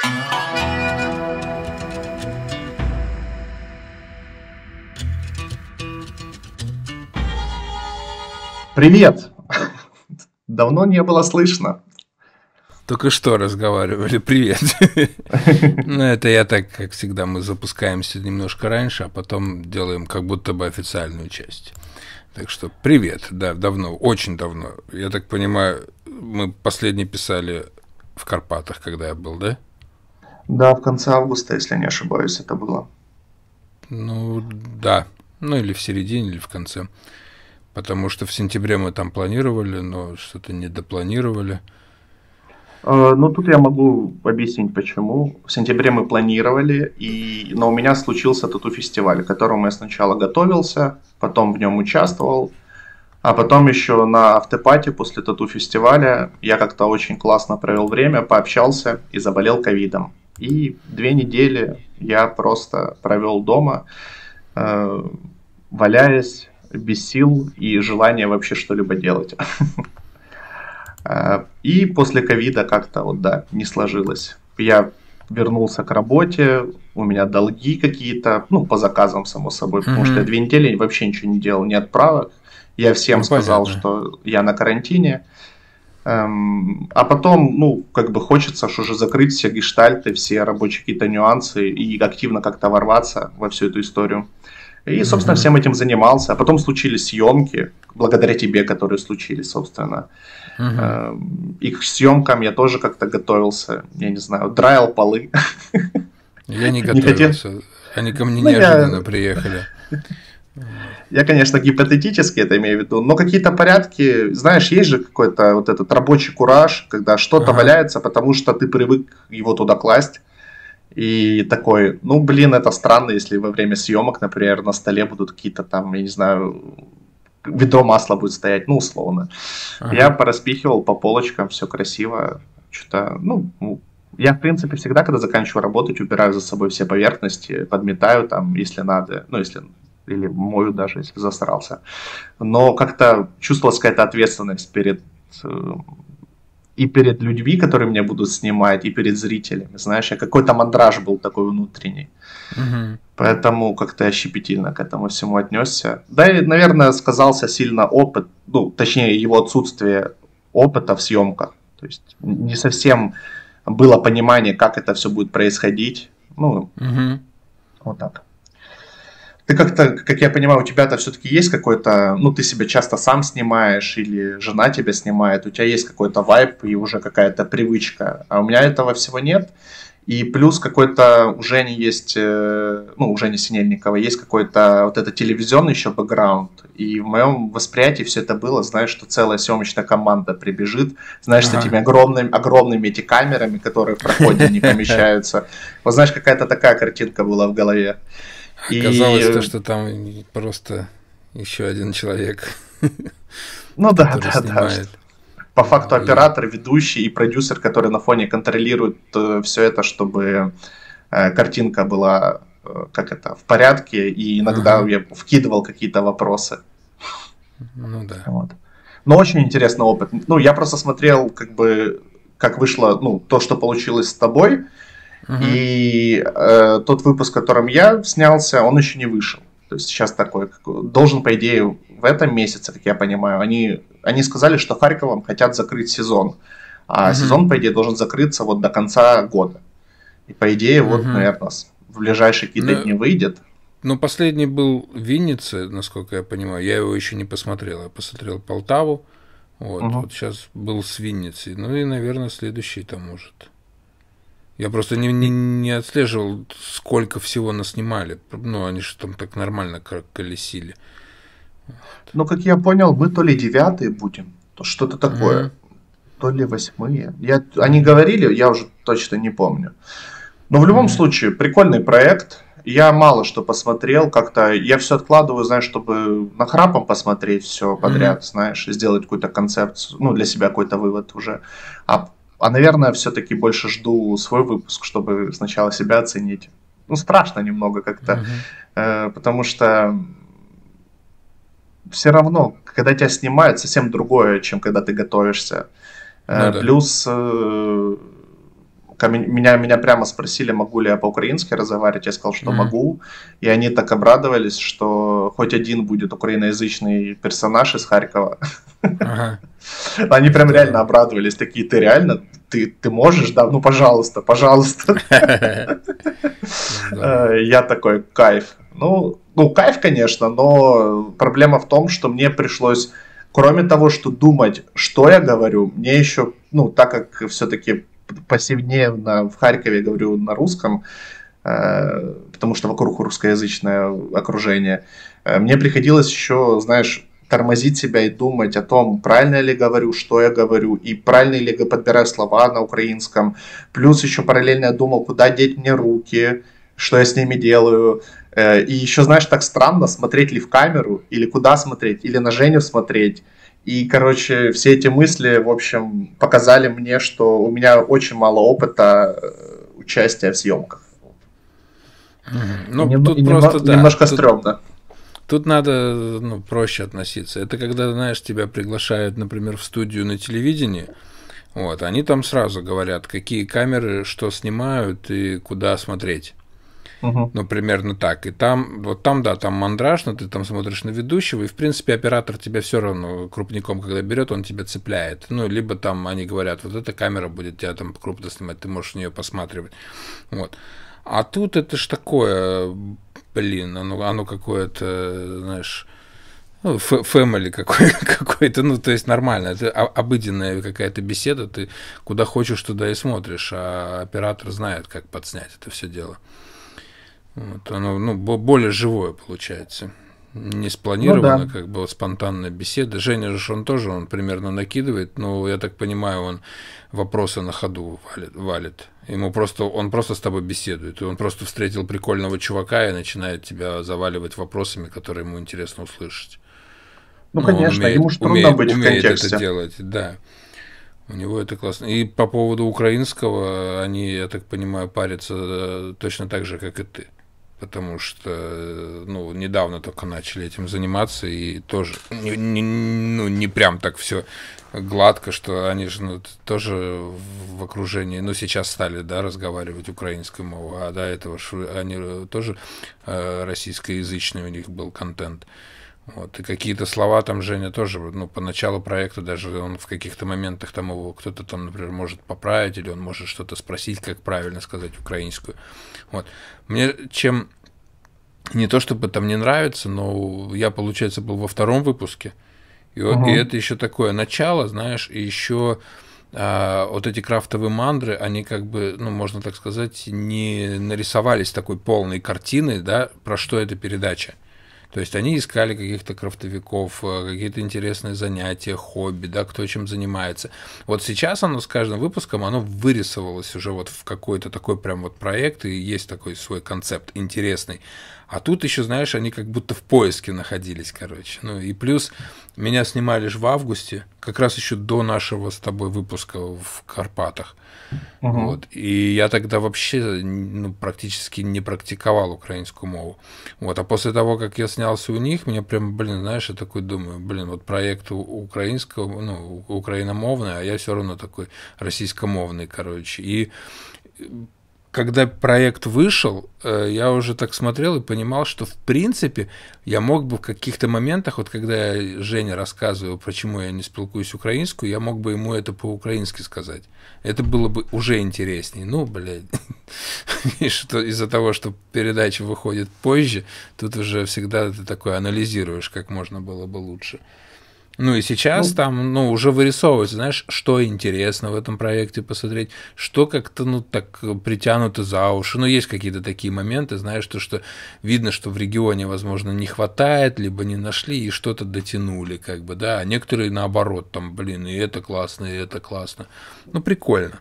Привет! Давно не было слышно. Только что разговаривали. Привет. Ну, это я так, как всегда, мы запускаемся немножко раньше, а потом делаем как будто бы официальную часть. Так что привет. Да, давно, очень давно. Я так понимаю, мы последний писали в Карпатах, когда я был, да? Да, в конце августа, если не ошибаюсь, это было. Ну, да. Ну, или в середине, или в конце. Потому что в сентябре мы там планировали, но что-то не допланировали. Ну, тут я могу объяснить, почему. В сентябре мы планировали, но у меня случился тату-фестиваль, к которому я сначала готовился, потом в нем участвовал, а потом еще на автопати после тату-фестиваля я как-то очень классно провел время, пообщался и заболел ковидом. И 2 недели я просто провел дома, валяясь, без сил и желания вообще что-либо делать. И после ковида как-то вот, да, не сложилось. Я вернулся к работе, у меня долги какие-то, ну, по заказам, само собой, потому что я 2 недели вообще ничего не делал, ни отправок. Я всем сказал, понятно. что я на карантине. А потом, ну, как бы хочется уже закрыть все гештальты, все рабочие какие-то нюансы и активно как-то ворваться во всю эту историю. И, собственно, всем этим занимался. А потом случились съемки, благодаря тебе, которые случились, собственно. И к съемкам я тоже как-то готовился, я не знаю, драил полы. Я не Не хотел. готовился. Они ко мне Ну, неожиданно приехали. я, конечно, гипотетически это имею в виду, но какие-то порядки, знаешь, есть же какой-то вот этот рабочий кураж, когда что-то Ага. валяется, потому что ты привык его туда класть. И такой, ну, блин, это странно, если во время съемок, например, на столе будут какие-то там, я не знаю, ведро масла будет стоять, ну, условно. Я Ага. пораспихивал по полочкам, все красиво. Что-то, ну, я, в принципе, всегда, когда заканчиваю работать, убираю за собой все поверхности, подметаю там, если надо, ну, если или мою даже, если засрался. Но как-то чувствовалась какая-то ответственность э, и перед людьми, которые меня будут снимать, и перед зрителями. Знаешь, какой-то мандраж был такой внутренний. Мгм. Поэтому как-то я щепетильно к этому всему отнесся. Да и, наверное, сказался сильно опыт, ну, точнее, его отсутствие опыта в съемках. То есть не совсем было понимание, как это все будет происходить. Ну, Мгм. вот так. Ты как-то, как я понимаю, у тебя-то все-таки есть какой-то, ну, ты себя часто сам снимаешь, или жена тебя снимает, у тебя есть какой-то вайб и уже какая-то привычка, а у меня этого всего нет. И плюс какой-то у Жени есть, ну, у Жени Синельникова есть какой-то вот этот телевизионный еще бэкграунд. И в моем восприятии все это было, знаешь, что целая съемочная команда прибежит, знаешь, с Ага. этими огромными эти камерами, которые в проходе не помещаются. Вот знаешь, какая-то такая картинка была в голове. Оказалось то, И, что там просто еще один человек, ну да, который да, да. снимает. По факту И... оператор, ведущий и продюсер, который на фоне контролирует все это, чтобы картинка была, как это, в порядке, и иногда Ага. я вкидывал какие-то вопросы. Ну да. Вот. Но очень интересный опыт. Ну, я просто смотрел, как бы, как вышло, ну, то, что получилось с тобой, Мгм. и тот выпуск, в котором я снялся, он еще не вышел. То есть сейчас такой, должен, по идее, в этом месяце, как я понимаю, они сказали, что Харьковом хотят закрыть сезон. А Мгм. сезон, по идее, должен закрыться вот до конца года. И, по идее, вот, Мгм. наверное, в ближайшие какие-то дни Ну, выйдет. ну, последний был в Виннице, насколько я понимаю. Я его еще не посмотрел. Я посмотрел Полтаву. Вот, Мгм. вот сейчас был с Винницей. Ну и, наверное, следующий там может. Я просто не отслеживал, сколько всего наснимали. Ну, они же там так нормально колесили. Ну, как я понял, мы то ли 9 будем, то что-то такое, Мгм. то ли 8. Они говорили, я уже точно не помню. Но в любом Мгм. случае, прикольный проект. Я мало что посмотрел, как-то я все откладываю, знаешь, чтобы нахрапом посмотреть все Мгм. подряд, знаешь, сделать какую-то концепцию, ну, для себя какой-то вывод уже. Наверное, все-таки больше жду свой выпуск, чтобы сначала себя оценить. Ну, страшно немного как-то, Мгм. потому что все равно, когда тебя снимают, совсем другое, чем когда ты готовишься. Ну да. Плюс меня прямо спросили, могу ли я по-украински разговаривать, я сказал, что могу, и они так обрадовались, что хоть один будет украиноязычный персонаж из Харькова. Ага. Они прям реально обрадовались, такие, ты реально, ты можешь, да, ну пожалуйста, пожалуйста. Я такой, кайф. Ну, кайф, конечно, но проблема в том, что мне пришлось, кроме того, что думать, что я говорю, мне еще, ну, так как все-таки повседневно в Харькове говорю на русском, потому что вокруг русскоязычное окружение, мне приходилось еще, знаешь, тормозить себя и думать о том, правильно ли говорю, что я говорю, и правильно ли подбираю слова на украинском. Плюс еще параллельно я думал, куда деть мне руки, что я с ними делаю. И еще, знаешь, так странно, смотреть ли в камеру, или куда смотреть, или на Женю смотреть. И, короче, все эти мысли, в общем, показали мне, что у меня очень мало опыта участия в съемках. Ну, тут просто, да. Немножко стрёмно. Тут надо проще относиться. Это когда, знаешь, тебя приглашают, например, в студию на телевидении, вот, они там сразу говорят, какие камеры, что снимают и куда смотреть. Ну, примерно так. И там, вот там, да, там мандраж, но ты там смотришь на ведущего, и, в принципе, оператор тебя все равно крупником, когда берет, он тебя цепляет. Ну, либо там они говорят, вот эта камера будет тебя там крупно снимать, ты можешь в нее посматривать. Вот. А тут это ж такое, блин, оно какое-то, знаешь, фэмили какой-то, ну, то есть нормально, это обыденная какая-то беседа, ты куда хочешь, туда и смотришь, а оператор знает, как подснять это все дело. Вот, оно, более живое получается. Не спланировано, да. как бы спонтанная беседа. Женя же, он примерно накидывает, но я так понимаю, он вопросы на ходу валит. Он просто с тобой беседует. И он просто встретил прикольного чувака и начинает тебя заваливать вопросами, которые ему интересно услышать. Ну, конечно, ему же трудно быть в контексте. Умеет это делать, да. У него это классно. И по поводу украинского, они, я так понимаю, парятся точно так же, как и ты. Потому что, недавно только начали этим заниматься, и тоже, не прям так все гладко, что они же, тоже в окружении, сейчас стали, да, разговаривать украинской мовой, а до этого они тоже российскоязычный у них был контент. Вот, и какие-то слова там Женя тоже, по началу проекта даже он в каких-то моментах там его кто-то там, например, может поправить, или он может что-то спросить, как правильно сказать украинскую. Вот. Мне чем не то чтобы там не нравится, но я, получается, был во втором выпуске, и это еще такое начало, знаешь, и еще вот эти крафтовые мандры, они как бы, можно так сказать, не нарисовались такой полной картиной, да, про что эта передача. То есть они искали каких-то крафтовиков, какие-то интересные занятия, хобби, да, кто чем занимается. Вот сейчас оно с каждым выпуском, оно вырисовалось уже вот в какой-то такой прям вот проект, и есть такой свой концепт интересный. А тут еще, знаешь, они как будто в поиске находились, короче. И плюс меня снимали же в августе, как раз еще до нашего с тобой выпуска в Карпатах. Вот. И я тогда вообще практически не практиковал украинскую мову. Вот. А после того, как я снялся у них, мне прям, знаешь, я такой думаю, вот проект украинского, украиномовный, а я все равно такой российскомовный, короче. И когда проект вышел, я уже так смотрел и понимал, что в принципе я мог бы в каких-то моментах, вот когда я Жене рассказываю, почему я не спілкуюсь украинскую, я мог бы ему это по-украински сказать. Это было бы уже интереснее. И что из-за того, что передача выходит позже, тут уже всегда ты такой анализируешь, как можно было бы лучше. И сейчас там, уже вырисовывается, знаешь, что интересно в этом проекте посмотреть, что как-то, так притянуто за уши. Есть какие-то такие моменты, знаешь, что видно, что в регионе, возможно, не хватает, либо не нашли, и что-то дотянули, как бы, да. А некоторые, наоборот, там, и это классно, и это классно. Прикольно.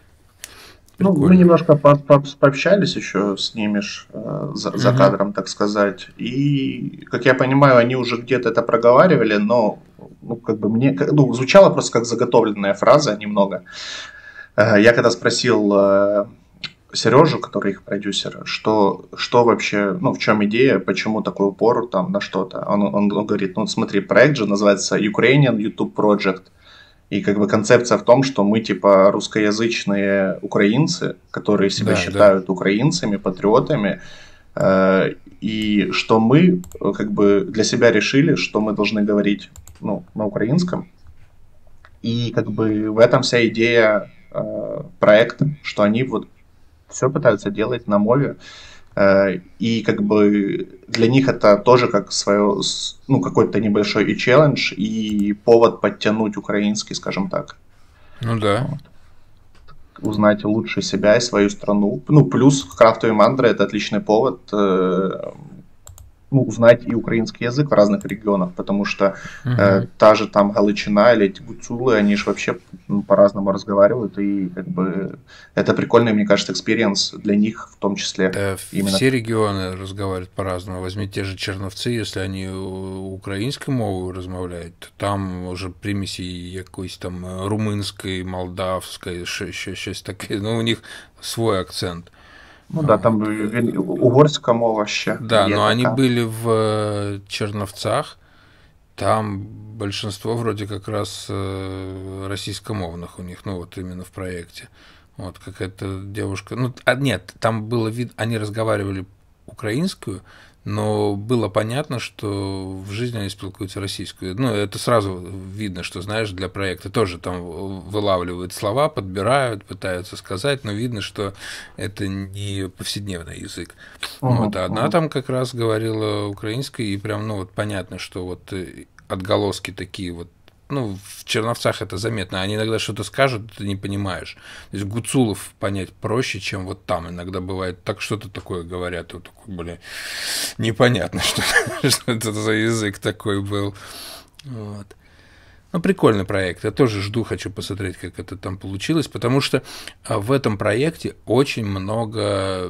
Мы немножко пообщались еще с ними за кадром, так сказать. И, как я понимаю, они уже где-то это проговаривали, но мне звучало просто как заготовленная фраза немного. Я когда спросил Сережу, который их продюсер, что вообще, в чем идея, почему такой упор там на что-то, он говорит, смотри, проект же называется Ukrainian YouTube Project. И как бы концепция в том, что мы типа русскоязычные украинцы, которые себя Да, да. считают украинцами, патриотами, и что мы как бы для себя решили, что мы должны говорить, ну, на украинском. И как бы в этом вся идея проекта, что они вот все пытаются делать на мове. И как бы для них это тоже как свое, ну, какой-то небольшой и челлендж, и повод подтянуть украинский, скажем так. Ну да. Вот. Узнать лучше себя и свою страну. Ну, плюс крафтовые мантры — это отличный повод ну, узнать и украинский язык в разных регионах, потому что та же там Галичина или эти гуцулы, они же вообще по-разному разговаривают, и как бы это прикольный, мне кажется, экспириенс для них в том числе. Да, именно. все регионы разговаривают по-разному. Возьми те же черновцы, если они украинской мовой размовляют, то там уже примеси якоїсь там румынской, молдавской, щось таке, ну, у них свой акцент. Ну да, там угорська мова ще. Да, но така. они были в Черновцах, там большинство вроде как раз российскомовных у них, ну вот именно в проекте. Вот какая-то девушка, ну нет, там было видно, они разговаривали украинскую, но было понятно, что в жизни они спілкуються российскую. Ну, это сразу видно, что, знаешь, для проекта тоже там вылавливают слова, подбирают, пытаются сказать, но видно, что это не повседневный язык. Вот, а одна там как раз говорила украинской, и прям, ну, вот понятно, что вот отголоски такие вот, ну, в Черновцах это заметно, они иногда что-то скажут, ты не понимаешь. То есть гуцулов понять проще, чем вот там. Иногда бывает так, что-то такое говорят, вот такой, блин, непонятно, что это за язык такой был. Вот. Ну, прикольный проект. Я тоже жду, хочу посмотреть, как это там получилось, потому что в этом проекте очень много,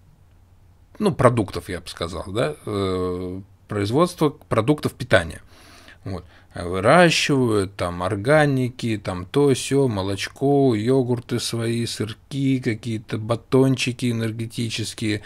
ну, продуктов, я бы сказал, да, производство продуктов питания. Вот. Выращивают там органики, там то сё, молочко, йогурты свои, сырки, какие-то батончики энергетические,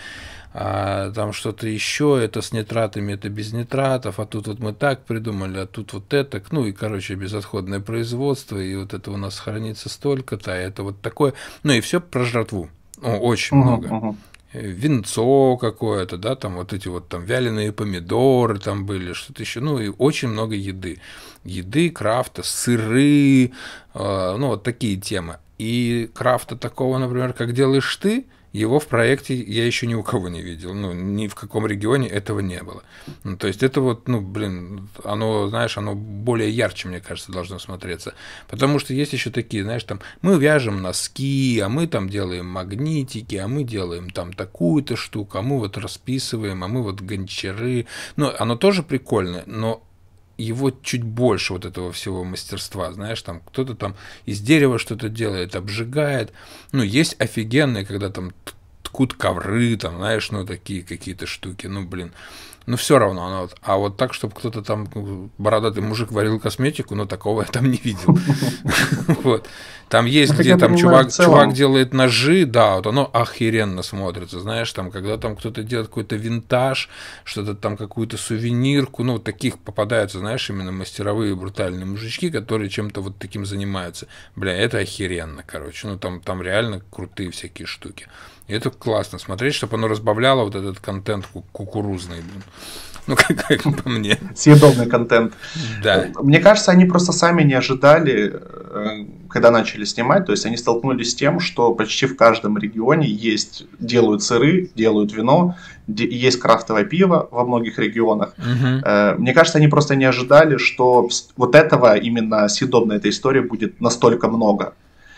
там что-то еще, это с нитратами, это без нитратов, а тут вот мы так придумали, а тут вот это, ну и, короче, безотходное производство, и вот это у нас хранится столько-то, а это вот такое, ну и все про жратву, ну, очень много. Винцо какое-то, да, там вот эти вот там вяленые помидоры там были, что-то еще, ну и очень много еды, крафта, сыры, ну вот такие темы. И крафта такого, например, как делаешь ты, его в проекте я еще ни у кого не видел, ну, ни в каком регионе этого не было. Ну, то есть это вот, ну, блин, оно, знаешь, оно более ярче, мне кажется, должно смотреться. Потому что есть еще такие, знаешь, там, мы вяжем носки, а мы там делаем магнитики, а мы делаем там такую-то штуку, а мы вот расписываем, а мы вот гончары. Ну, оно тоже прикольное, но его чуть больше вот этого всего мастерства, знаешь, там кто-то там из дерева что-то делает, обжигает, ну, есть офигенные, когда там ткут ковры, там, знаешь, ну, такие какие-то штуки, ну, блин, ну, все равно, оно, а вот так, чтобы кто-то там, бородатый мужик варил косметику, ну, такого я там не видел. Вот. Там есть, где там чувак делает ножи, да, вот оно охеренно смотрится, знаешь, там, когда там кто-то делает какой-то винтаж, что-то там, какую-то сувенирку, ну, вот таких попадаются, знаешь, именно мастеровые брутальные мужички, которые чем-то вот таким занимаются. Бля, это охеренно, короче, ну, там реально крутые всякие штуки. И это классно смотреть, чтобы оно разбавляло вот этот контент кукурузный, блин. Ну, как по мне. Съедобный контент. Да. Мне кажется, они просто сами не ожидали, когда начали снимать. То есть они столкнулись с тем, что почти в каждом регионе делают сыры, делают вино, есть крафтовое пиво во многих регионах. Мне кажется, они просто не ожидали, что вот этого именно съедобной этой истории будет настолько много.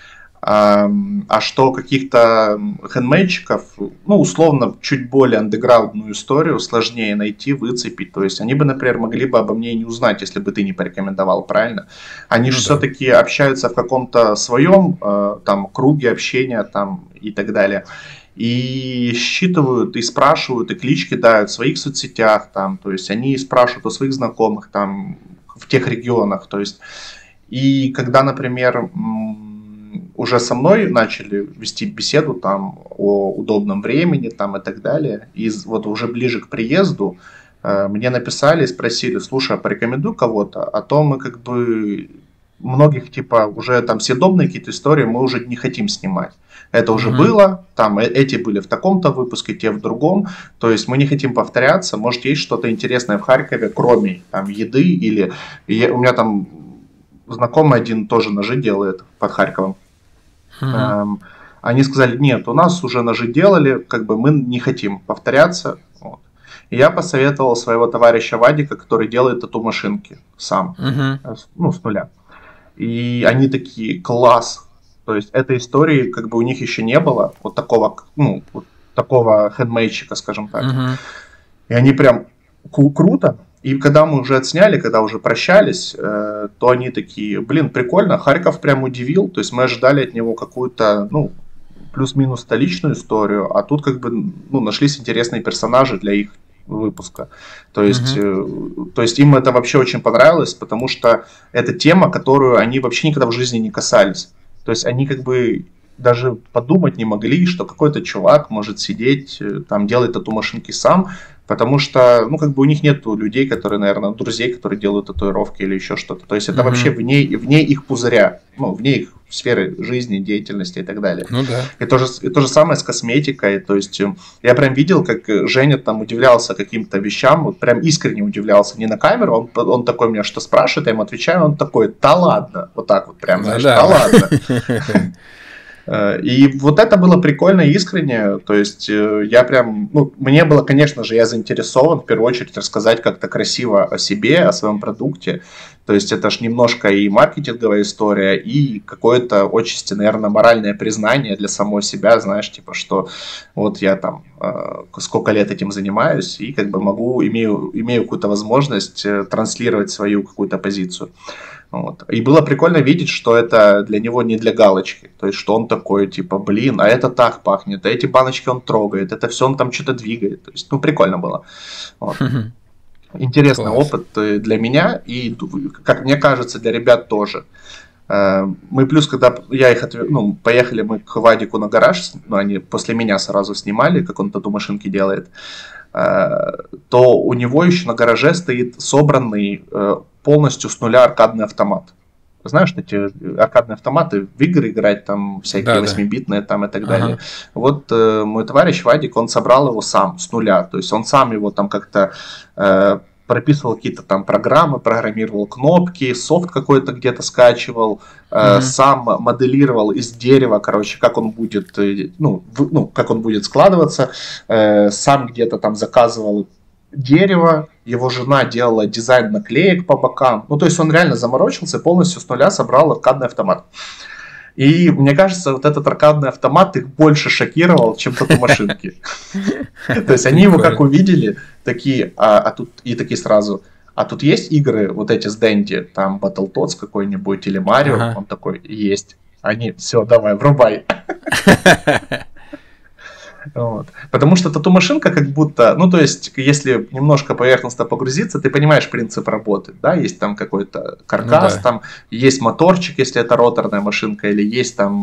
А что каких-то хендмейдчиков, ну, условно, чуть более андеграундную историю сложнее найти, выцепить. То есть они бы, например, могли бы обо мне не узнать, если бы ты не порекомендовал, правильно? Они же все-таки общаются в каком-то своем там круге общения там и так далее. И считывают, и спрашивают, и клички дают в своих соцсетях, там, то есть они спрашивают о своих знакомых там в тех регионах. То есть, и когда, например, уже со мной начали вести беседу там о удобном времени там и так далее. И вот уже ближе к приезду мне написали и спросили: слушай, а порекомендуй кого-то, а то мы как бы многих, типа, уже там съедобные какие-то истории мы уже не хотим снимать. Это уже было, там эти были в таком-то выпуске, те в другом. То есть мы не хотим повторяться. Может, есть что-то интересное в Харькове, кроме там еды или... у меня там знакомый один тоже ножи делает под Харьковом. Они сказали, нет, у нас уже ножи делали, как бы мы не хотим повторяться. Вот. И я посоветовал своего товарища Вадика, который делает тату-машинки сам, ну, с нуля. И они такие, класс. То есть этой истории как бы у них еще не было, вот такого, ну, вот такого хендмейдчика, скажем так. И они прям круто. И когда мы уже отсняли, когда уже прощались, то они такие, блин, прикольно, Харьков прям удивил. То есть мы ожидали от него какую-то, ну, плюс-минус столичную историю, а тут как бы, ну, нашлись интересные персонажи для их выпуска. То есть им это вообще очень понравилось, потому что это тема, которую они вообще никогда в жизни не касались. То есть они как бы даже подумать не могли, что какой-то чувак может сидеть, там, делать тату-машинки сам, потому что, ну, как бы у них нет людей, которые, наверное, друзей, которые делают татуировки или еще что-то. То есть это вообще вне их пузыря, ну, вне их сферы жизни, деятельности и так далее. Ну да. И то же самое с косметикой. То есть я прям видел, как Женя там удивлялся каким-то вещам, вот прям искренне удивлялся. Не на камеру, он такой меня что спрашивает, я ему отвечаю, он такой, да ладно, вот так вот прям, знаешь, да ладно. И вот это было прикольно и искренне, то есть я прям, ну, мне было, конечно же, я заинтересован в первую очередь рассказать как-то красиво о себе, о своем продукте, то есть это ж немножко и маркетинговая история, и какое-то отчасти, наверное, моральное признание для самого себя, знаешь, типа, что вот я там сколько лет этим занимаюсь, и как бы имею какую-то возможность транслировать свою какую-то позицию. Вот. И было прикольно видеть, что это для него не для галочки. То есть, что он такой, типа, блин, а это так пахнет, а эти баночки он трогает, это все он там что-то двигает. То есть, ну, прикольно было. Вот. Интересный опыт для меня и, как мне кажется, для ребят тоже. Мы плюс, когда я их поехали мы к Вадику на гараж, ну, они после меня сразу снимали, как он тату-машинки делает, то у него еще на гараже стоит собранный полностью с нуля аркадный автомат. Знаешь, эти аркадные автоматы в игры играть, там всякие 8-битные там и так далее. Вот мой товарищ Вадик, он собрал его сам с нуля. То есть он сам его там как-то прописывал какие-то там программы, программировал кнопки, софт какой-то где-то скачивал, сам моделировал из дерева, короче, как он будет, как он будет складываться, сам где-то там заказывал дерево, его жена делала дизайн наклеек по бокам. Ну, то есть он реально заморочился и полностью с нуля собрал аркадный автомат. И мне кажется, вот этот аркадный автомат их больше шокировал, чем тату-машинки. То есть они его как увидели, такие, такие сразу, а тут есть игры вот эти с Дэнди, там Battletoads какой-нибудь или Марио, он такой, есть. Они, все, давай, врубай. Вот. Потому что тату-машинка как будто, ну то есть, если немножко поверхностно погрузиться, ты понимаешь принцип работы, да, есть там какой-то каркас, ну, да. Там есть моторчик, если это роторная машинка, или есть там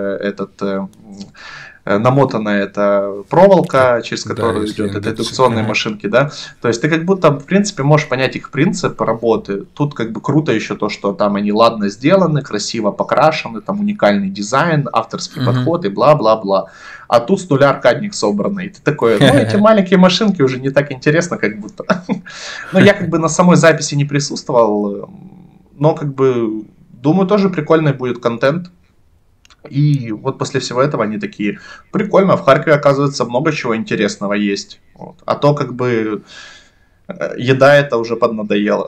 намотанная эта проволока, через которую идет это индукционные машинки, да, то есть ты как будто, в принципе, можешь понять их принцип работы. Тут как бы круто еще то, что там они ладно сделаны, красиво покрашены, там уникальный дизайн, авторский подход и бла-бла-бла. А тут с нуля аркадник собранный. И ты такой, ну эти маленькие машинки уже не так интересно, как будто. Ну я как бы на самой записи не присутствовал, но как бы думаю, тоже прикольный будет контент. И вот после всего этого они такие, прикольно, в Харькове, оказывается, много чего интересного есть. Вот. А то как бы еда это уже поднадоело.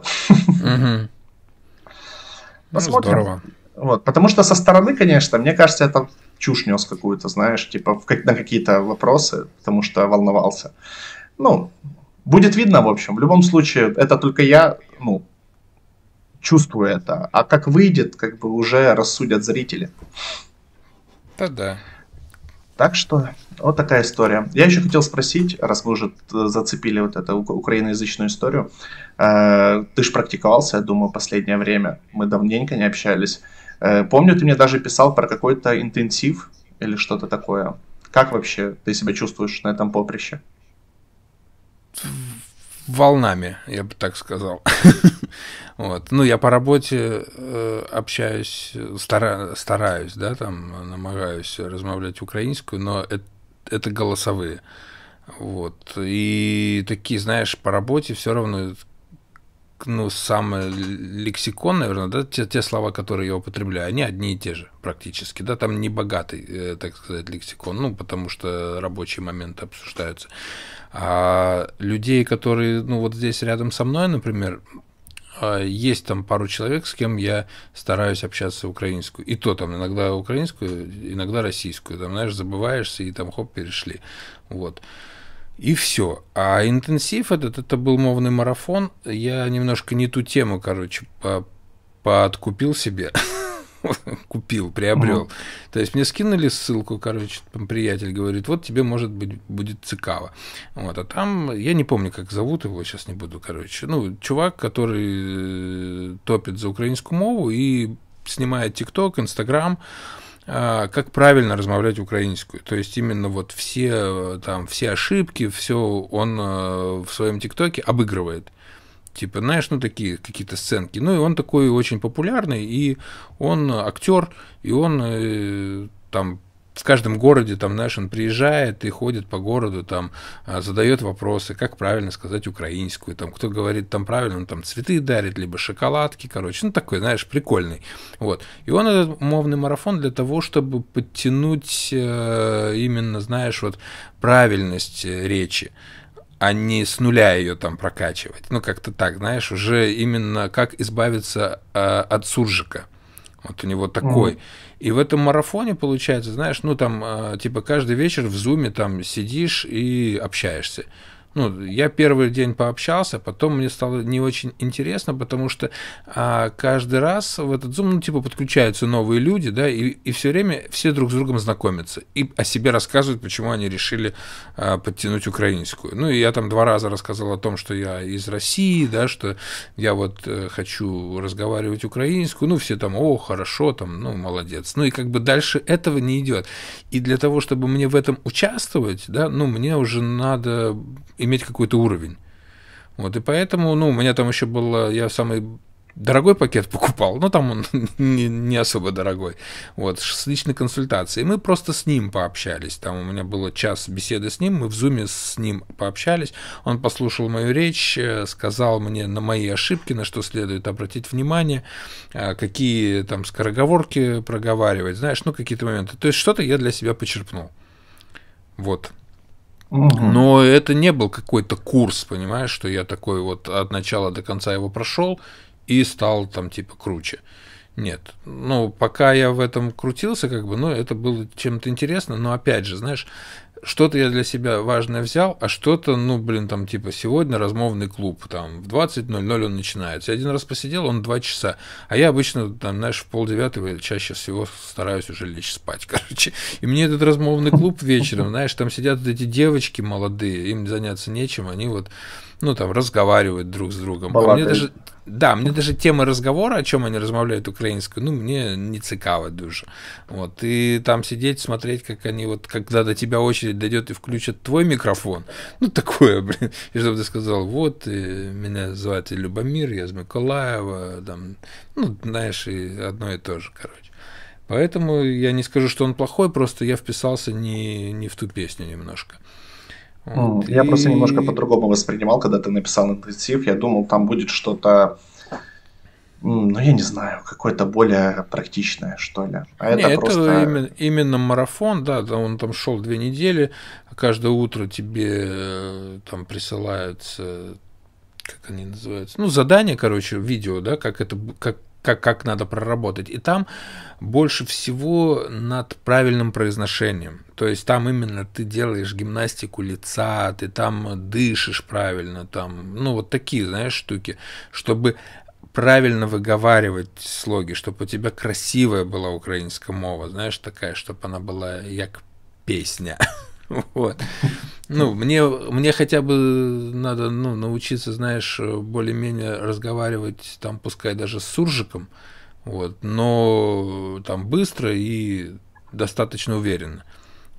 Посмотрим. Здорово. Вот. Потому что со стороны, конечно, мне кажется, это чушь нес какую-то, знаешь, типа на какие-то вопросы, потому что волновался. Ну, будет видно, в общем. В любом случае, это только я, чувствую это. А как выйдет, как бы уже рассудят зрители. Да. Так что, вот такая история. Я еще хотел спросить, раз мы уже зацепили вот эту украиноязычную историю. Ты ж практиковался, я думаю, последнее время. Мы давненько не общались. Помню, ты мне даже писал про какой-то интенсив или что-то такое. Как вообще ты себя чувствуешь на этом поприще? Волнами, я бы так сказал. Вот. Ну, я по работе общаюсь, стараюсь, да, там, намагаюсь размовлять українською, но это голосовые. Вот. И такие, знаешь, по работе все равно, ну, самый лексикон, наверное, да, те слова, которые я употребляю, они одни и те же практически, да, там не богатый, так сказать, лексикон, ну, потому что рабочие моменты обсуждаются. А людей, которые, ну, вот здесь рядом со мной, например, есть там пару человек, с кем я стараюсь общаться украинскую. И то там иногда украинскую, иногда российскую. Там, знаешь, забываешься, и там хоп, перешли. Вот. И все. А интенсив это был мовный марафон. Я немножко не ту тему, короче, подкупил себе. Купил, приобрел. То есть мне скинули ссылку, короче, там приятель говорит, вот тебе, может быть, будет цикаво. Вот, а там, я не помню, как зовут его, сейчас не буду, короче. Ну, чувак, который топит за украинскую мову и снимает ТикТок, Инстаграм, как правильно размовлять украинскую. То есть именно вот все ошибки, все он в своем ТикТоке обыгрывает. Типа, знаешь, ну, такие какие-то сценки. Ну, и он такой очень популярный, и он актер, и он там в каждом городе, там, знаешь, он приезжает и ходит по городу, там, задает вопросы, как правильно сказать украинскую, там, кто говорит там правильно, он там цветы дарит, либо шоколадки, короче, ну, такой, знаешь, прикольный. Вот. И он этот мовный марафон для того, чтобы подтянуть именно, знаешь, вот правильность речи, а не с нуля ее там прокачивать. Ну, как-то так, знаешь, уже именно как избавиться от суржика. Вот у него такой. И в этом марафоне, получается, знаешь, ну, там, типа, каждый вечер в зуме там сидишь и общаешься. Ну, я первый день пообщался, потом мне стало не очень интересно, потому что каждый раз в этот Zoom, ну, типа, подключаются новые люди, да, и все время все друг с другом знакомятся и о себе рассказывают, почему они решили подтянуть украинскую. Ну, и я там 2 раза рассказал о том, что я из России, да, что я вот хочу разговаривать украинскую, ну, все там, о, хорошо, там, ну, молодец. Ну, и как бы дальше этого не идет. И для того, чтобы мне в этом участвовать, да, ну, мне уже надо иметь какой-то уровень. Вот, и поэтому, ну, у меня там еще было, я самый дорогой пакет покупал, но там он не особо дорогой, вот, с личной консультацией. Мы просто с ним пообщались, там у меня было час беседы с ним, мы в зуме с ним пообщались, он послушал мою речь, сказал мне на мои ошибки, на что следует обратить внимание, какие там скороговорки проговаривать, знаешь, ну, какие-то моменты. То есть что-то я для себя почерпнул. Вот. Но это не был какой-то курс, понимаешь, что я такой вот от начала до конца его прошел и стал там типа круче. Нет. Ну, пока я в этом крутился, как бы, ну, это было чем-то интересно, но опять же, знаешь, что-то я для себя важное взял, а что-то, ну, блин, там, типа, сегодня размовный клуб, там, в 20:00 он начинается. Я один раз посидел, он 2 часа, а я обычно, там, знаешь, в 8:30 чаще всего стараюсь уже лечь спать, короче. И мне этот размовный клуб вечером, знаешь, там сидят вот эти девочки молодые, им заняться нечем, они вот, ну, там, разговаривают друг с другом. А мне даже, да, мне даже тема разговора, о чем они размовляют украинскую, ну, мне не цікаво дуже. Вот, и там сидеть, смотреть, как они вот, когда до тебя очередь дойдет и включат твой микрофон, ну, такое, блин, и чтобы ты сказал, вот, меня зовут Любомир, я из Миколаева, там, ну, знаешь, и одно и то же, короче. Поэтому я не скажу, что он плохой, просто я вписался не в ту песню немножко. Вот, я просто немножко по-другому воспринимал, когда ты написал интенсив. Я думал, там будет что-то, ну, я не знаю, какое-то более практичное, что ли. А не, это просто... именно марафон, да, он там шел 2 недели, каждое утро тебе там присылаются, как они называются, ну, задания, короче, видео, да, как надо проработать. И там больше всего над правильным произношением. То есть там именно ты делаешь гимнастику лица, ты там дышишь правильно, там, ну, вот такие, знаешь, штуки, чтобы правильно выговаривать слоги, чтобы у тебя красивая была украинская мова, знаешь, такая, чтобы она была як песня. Вот. Ну, мне хотя бы надо, ну, научиться, знаешь, более-менее разговаривать, там, пускай даже с суржиком, вот, но там быстро и достаточно уверенно.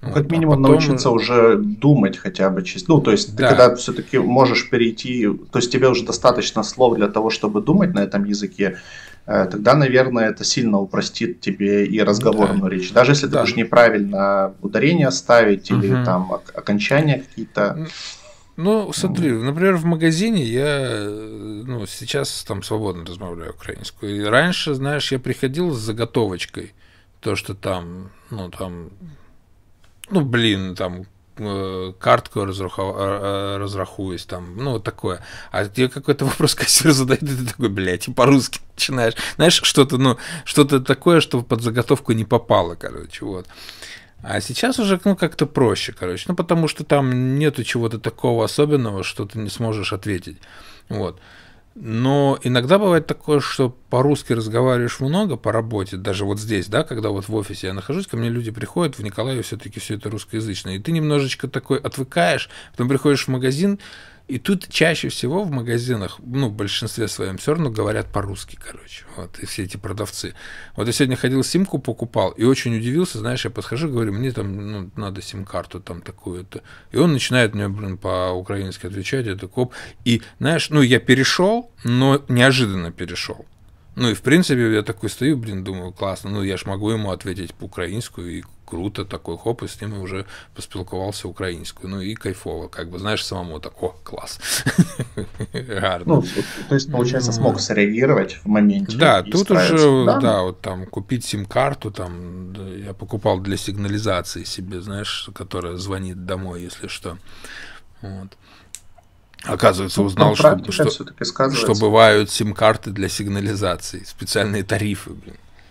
Ну, Вот. как А минимум потом, научиться уже думать хотя бы чисто. Ну, то есть ты да, когда все-таки можешь перейти, то есть тебе уже достаточно слов для того, чтобы думать на этом языке, тогда, наверное, это сильно упростит тебе и да, разговорную речь. Даже если ты да. будешь неправильно ударение ставить или Мгм. там окончания какие-то. Ну, смотри, например, в магазине я, ну, сейчас там свободно размовляю украинскую. И раньше, знаешь, я приходил с заготовочкой, то, что там, ну, там, ну, блин, там, картку разрахуюсь, там, ну, вот такое. А тебе какой-то вопрос кассир задает, и ты такой, блядь, и по-русски начинаешь. Знаешь, что-то, ну, что-то такое, что под заготовку не попало, короче, вот. А сейчас уже, ну, как-то проще, короче. Ну, потому что там нету чего-то такого особенного, что ты не сможешь ответить. Вот. Но иногда бывает такое, что по-русски разговариваешь много по работе, даже вот здесь, да, когда вот в офисе я нахожусь, ко мне люди приходят, в Николаеве все-таки все это русскоязычное, и ты немножечко такой отвыкаешь, потом приходишь в магазин, и тут чаще всего в магазинах, ну, в большинстве своем все равно говорят по-русски, короче, вот, и все эти продавцы. Вот я сегодня ходил, симку покупал, и очень удивился, знаешь, я подхожу, говорю, мне там, ну, надо сим-карту там такую-то, и он начинает мне, блин, по-украински отвечать, я такой, и, знаешь, ну, я перешел, но неожиданно перешел. Ну и в принципе я такой стою, блин, думаю, классно, ну я ж могу ему ответить по-украински, и круто, такой хоп, и с ним уже поспілкувався українською, ну и кайфово, как бы, знаешь, самому так, о, класс, гарно. Ну, то есть, получается, смог среагировать в моменте Да, и тут справиться. уже, Да, да, вот там купить сим-карту, там, да, я покупал для сигнализации себе, знаешь, которая звонит домой, если что, вот. Оказывается, ну, узнал, практика все-таки что сказывается. бывают сим-карты для сигнализации, специальные тарифы, блин.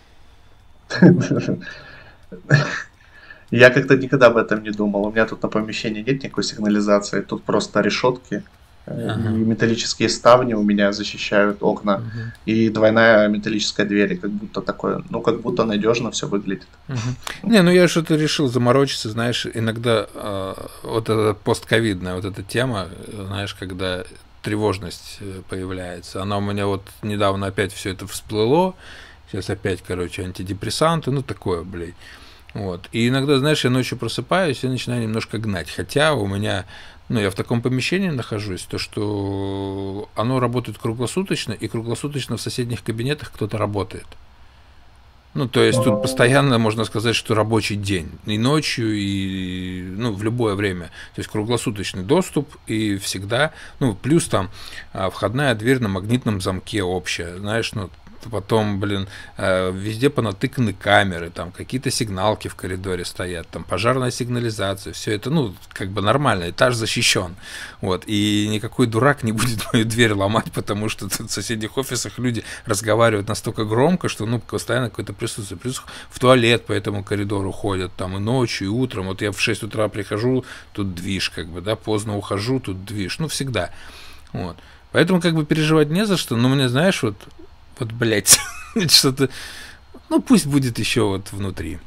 Я как-то никогда об этом не думал. У меня тут на помещении нет никакой сигнализации. Тут просто решетки и Ага. металлические ставни у меня защищают окна. Мгм. И двойная металлическая дверь. И как будто такое, ну, как будто надежно все выглядит. Мгм. Не, ну я что-то решил заморочиться, знаешь, иногда вот эта постковидная вот эта тема, знаешь, когда тревожность появляется, она у меня вот недавно опять все это всплыло, сейчас опять, короче, антидепрессанты, ну такое, блядь. Вот. И иногда, знаешь, я ночью просыпаюсь и начинаю немножко гнать. Хотя у меня, ну, я в таком помещении нахожусь, то, что оно работает круглосуточно, и круглосуточно в соседних кабинетах кто-то работает. Ну, то есть тут постоянно, можно сказать, что рабочий день. И ночью, и ну, в любое время. То есть круглосуточный доступ и всегда. Ну, плюс там входная дверь на магнитном замке общая. Знаешь, ну, потом, блин, везде понатыканы камеры, там какие-то сигналки в коридоре стоят, там пожарная сигнализация, все это, ну, как бы нормально, этаж защищен, вот, и никакой дурак не будет мою дверь ломать, потому что в соседних офисах люди разговаривают настолько громко, что, ну, постоянно какое-то присутствие, плюс в туалет по этому коридору ходят, там, и ночью, и утром, вот я в 6 утра прихожу, тут движ, как бы, да, поздно ухожу, тут движ, ну, всегда, вот, поэтому, как бы, переживать не за что, но мне, знаешь, вот, блядь, что-то, ну, пусть будет еще вот внутри.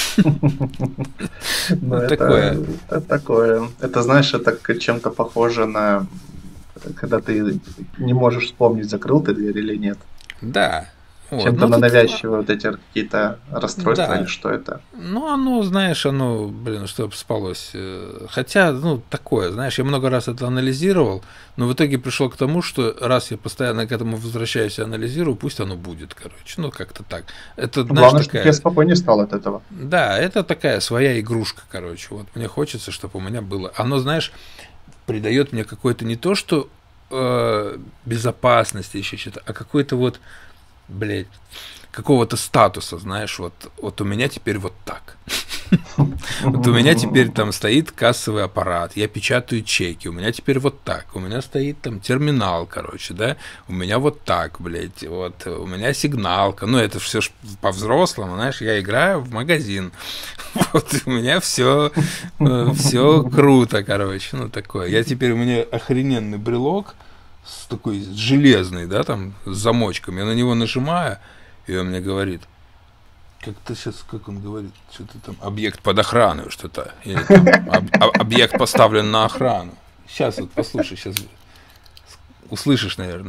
Но Вот такое. это такое. Это, знаешь, это чем-то похоже на когда ты не можешь вспомнить, закрыл ты дверь или нет. Да. Вот. Чем-то Ну, на тут, навязчивые вот эти какие-то расстройства или да. что это. Ну, оно, знаешь, оно, блин, чтобы спалось. Хотя, ну, такое, знаешь, я много раз это анализировал, но в итоге пришел к тому, что раз я постоянно к этому возвращаюсь и анализирую, пусть оно будет, короче. Ну, как-то так. Это, знаешь, Главное, чтобы я такая... спокойнее стал от этого. Да, это такая своя игрушка, короче. Вот мне хочется, чтобы у меня было. Оно, знаешь, придает мне какое-то не то, что безопасности еще что-то, а какой-то вот, блядь, какого-то статуса, знаешь, вот у меня теперь вот так. Вот у меня теперь там стоит кассовый аппарат, я печатаю чеки, у меня теперь вот так, у меня стоит там терминал, короче, да, у меня вот так, блядь, вот, у меня сигналка, ну, это все по-взрослому, знаешь, я играю в магазин, вот, у меня все круто, короче, ну, такое. Я теперь, у меня охрененный брелок, с такой железный, да, там, с замочком, я на него нажимаю, и он мне говорит, как-то сейчас, как он говорит, что-то там, объект под охрану, что-то, или там, объект поставлен на охрану. Сейчас вот послушай, сейчас услышишь, наверное.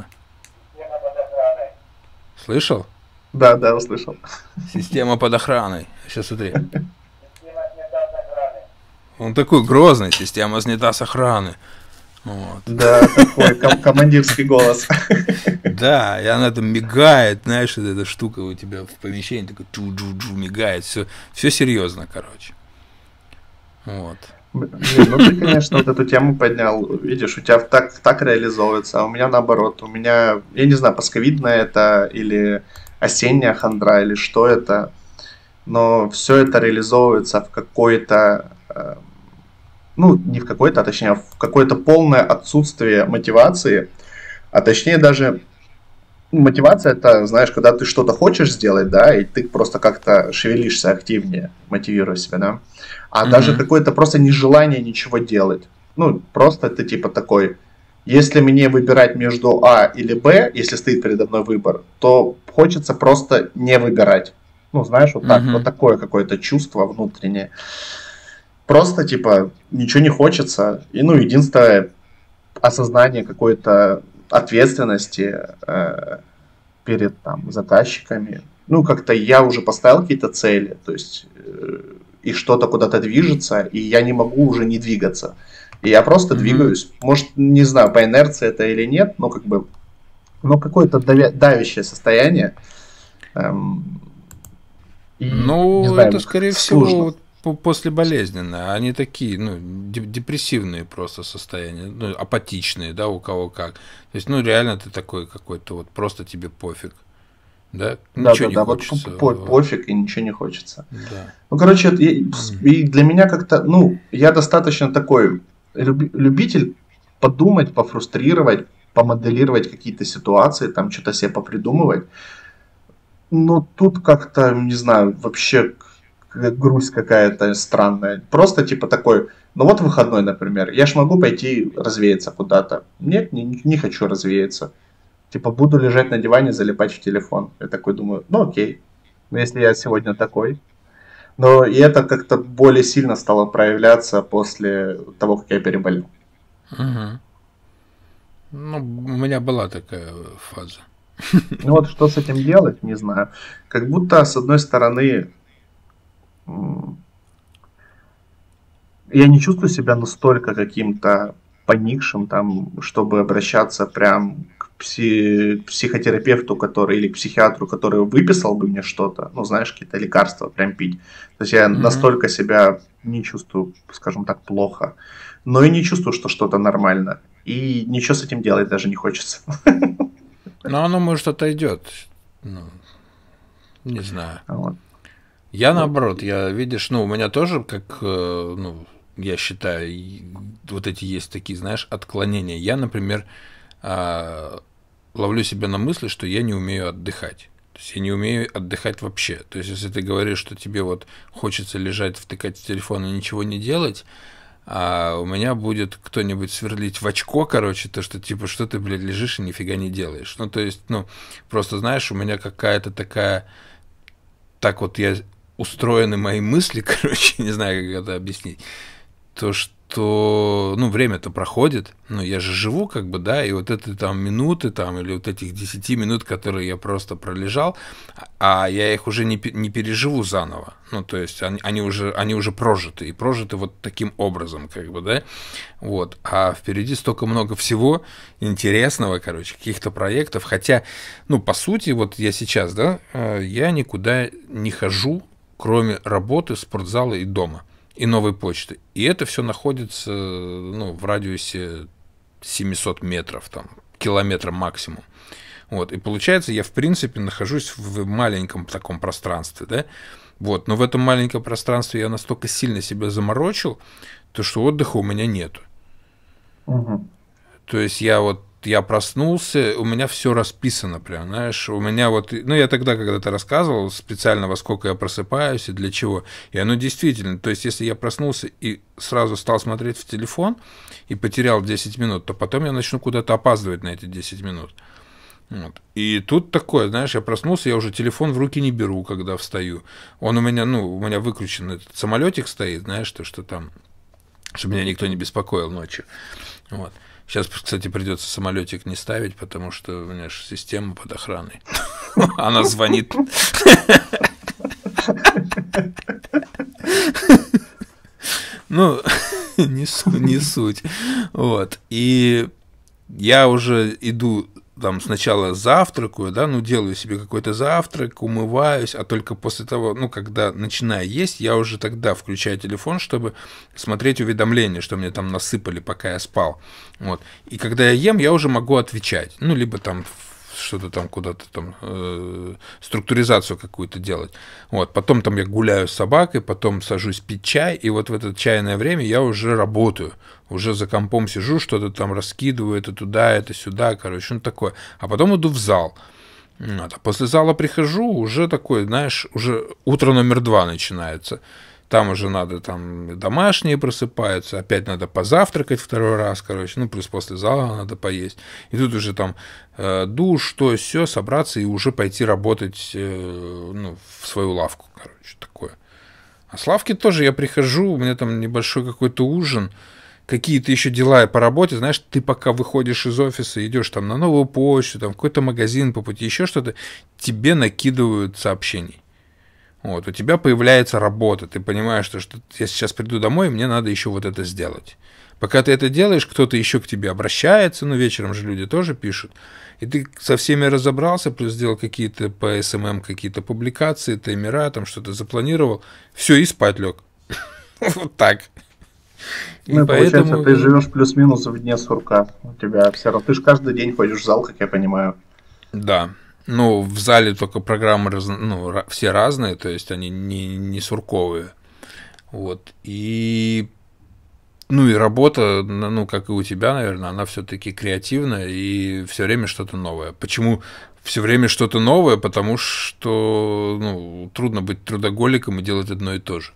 Слышал? Да, услышал. Система под охраной. Сейчас смотри. Он такой грозный, система снята с охраны. Вот. Да, такой командирский голос. Да, и она там мигает, знаешь, эта штука у тебя в помещении, такой джу-джу-джу мигает, все серьезно, короче. Вот. Блин, ну ты, конечно, вот эту тему поднял, видишь, у тебя так реализовывается, а у меня наоборот, у меня, я не знаю, пасковидная это или осенняя хандра, или что это, но все это реализовывается в какой-то, ну, не в какой-то, а точнее, в какое-то полное отсутствие мотивации, а точнее даже мотивация это, знаешь, когда ты что-то хочешь сделать, да, и ты просто как-то шевелишься активнее, мотивируя себя, да, а даже какое-то просто нежелание ничего делать. Ну, просто ты типа такой, если мне выбирать между А или Б, если стоит передо мной выбор, то хочется просто не выбирать. Ну, знаешь, вот так, вот такое какое-то чувство внутреннее. Просто, типа, ничего не хочется. И, ну, единственное, осознание какой-то ответственности перед там заказчиками. Ну, как-то я уже поставил какие-то цели, то есть и что-то куда-то движется, и я не могу уже не двигаться. И я просто двигаюсь. Может, не знаю, по инерции это или нет, но как бы, но какое-то давящее состояние. И, Ну, знаю, это, скорее сложно. всего, послеболезненное. Они такие, ну, депрессивные просто состояния, ну, апатичные, да, у кого как. То есть, ну, реально ты такой какой-то вот, просто тебе пофиг, да, ничего не Да, вот хочется. пофиг и ничего не хочется. Да. Ну, короче, и для меня как-то, ну, я достаточно такой любитель подумать, пофрустрировать, помоделировать какие-то ситуации, там что-то себе попридумывать. Но тут как-то, не знаю, вообще грусть какая-то странная. Просто типа такой, ну вот выходной, например, я ж могу пойти развеяться куда-то. Нет, не хочу развеяться. Типа буду лежать на диване, залипать в телефон. Я такой думаю, ну окей, ну если я сегодня такой. Но и это как-то более сильно стало проявляться после того, как я переболел. Угу. Ну, у меня была такая фаза. Ну вот что с этим делать, не знаю. Как будто, с одной стороны, я не чувствую себя настолько каким-то поникшим, там, чтобы обращаться прям к психотерапевту, который, или к психиатру, который выписал бы мне что-то, ну, знаешь, какие-то лекарства прям пить. То есть я настолько себя не чувствую, скажем так, плохо, но и не чувствую, что что-то нормально. И ничего с этим делать даже не хочется. Но оно, может, отойдет. Ну, не знаю. Вот. Я наоборот, я, видишь, ну, у меня тоже, как, ну, я считаю, вот эти есть такие, знаешь, отклонения. Я, например, ловлю себя на мысли, что я не умею отдыхать. То есть я не умею отдыхать вообще. То есть если ты говоришь, что тебе вот хочется лежать, втыкать в телефон и ничего не делать, а у меня будет кто-нибудь сверлить в очко, короче, то, что типа, что ты, блядь, лежишь и нифига не делаешь. Ну, то есть, ну, просто, знаешь, у меня какая-то такая, так вот я устроены мои мысли, короче, не знаю, как это объяснить, то, что, ну, время-то проходит, ну, я же живу, как бы, да, и вот это там минуты, там, или вот этих 10 минут, которые я просто пролежал, а я их уже не переживу заново, ну, то есть они уже прожиты, и прожиты вот таким образом, как бы, да, вот, а впереди столько много всего интересного, короче, каких-то проектов, хотя, ну, по сути, вот я сейчас, да, я никуда не хожу, кроме работы, спортзала и дома. И новой почты. И это все находится, ну, в радиусе 700 метров, там, километра максимум. Вот. И получается, я, в принципе, нахожусь в маленьком таком пространстве, да. Вот. Но в этом маленьком пространстве я настолько сильно себя заморочил, то что отдыха у меня нету. То есть я проснулся, у меня все расписано прям, знаешь, у меня вот, ну, я тогда когда-то рассказывал специально, во сколько я просыпаюсь и для чего, и оно действительно, то есть, если я проснулся и сразу стал смотреть в телефон и потерял 10 минут, то потом я начну куда-то опаздывать на эти 10 минут. Вот. И тут такое, знаешь, я проснулся, я уже телефон в руки не беру, когда встаю. Он у меня, ну, у меня выключен этот самолетик стоит, знаешь, то, что там, чтобы меня никто не беспокоил ночью. Вот. Сейчас, кстати, придется самолетик не ставить, потому что у меня же система под охраной. Она звонит. Ну, не суть. Вот. И я уже иду там сначала завтракаю, да, ну, делаю себе какой-то завтрак, умываюсь, а только после того, ну, когда начинаю есть, я уже тогда включаю телефон, чтобы смотреть уведомления, что мне там насыпали, пока я спал. Вот. И когда я ем, я уже могу отвечать. Ну, либо там что-то там куда-то там структуризацию какую-то делать. Вот. Потом там я гуляю с собакой, потом сажусь пить чай, и вот в это чайное время я уже работаю. Уже за компом сижу, что-то там раскидываю, это туда, это сюда, короче, ну такое. А потом иду в зал. Вот. А после зала прихожу, уже такой, знаешь, уже утро номер 2 начинается. Там уже надо, там домашние просыпаются, опять надо позавтракать второй раз, короче, ну, плюс после зала надо поесть. И тут уже там душ, то, все, собраться и уже пойти работать ну, в свою лавку, короче, такое. А с лавки тоже я прихожу, у меня там небольшой какой-то ужин, какие-то еще дела по работе, знаешь, ты пока выходишь из офиса, идешь там на новую почту, там в какой-то магазин по пути, еще что-то, тебе накидывают сообщений. Вот, у тебя появляется работа, ты понимаешь, что я сейчас приду домой, и мне надо еще вот это сделать. Пока ты это делаешь, кто-то еще к тебе обращается, ну, вечером же люди тоже пишут, и ты со всеми разобрался, плюс сделал какие-то по СММ, какие-то публикации, таймера, там что-то запланировал, все, и спать лег. Вот так. Ну, и получается, ты живешь плюс-минус в дне сурка. У тебя все равно. Ты же каждый день ходишь в зал, как я понимаю. Да. Ну, в зале только программы ну, все разные, то есть они не сурковые. Вот. И ну и работа, ну, как и у тебя, наверное, она все-таки креативная и все время что-то новое. Почему все время что-то новое? Потому что ну, трудно быть трудоголиком и делать одно и то же.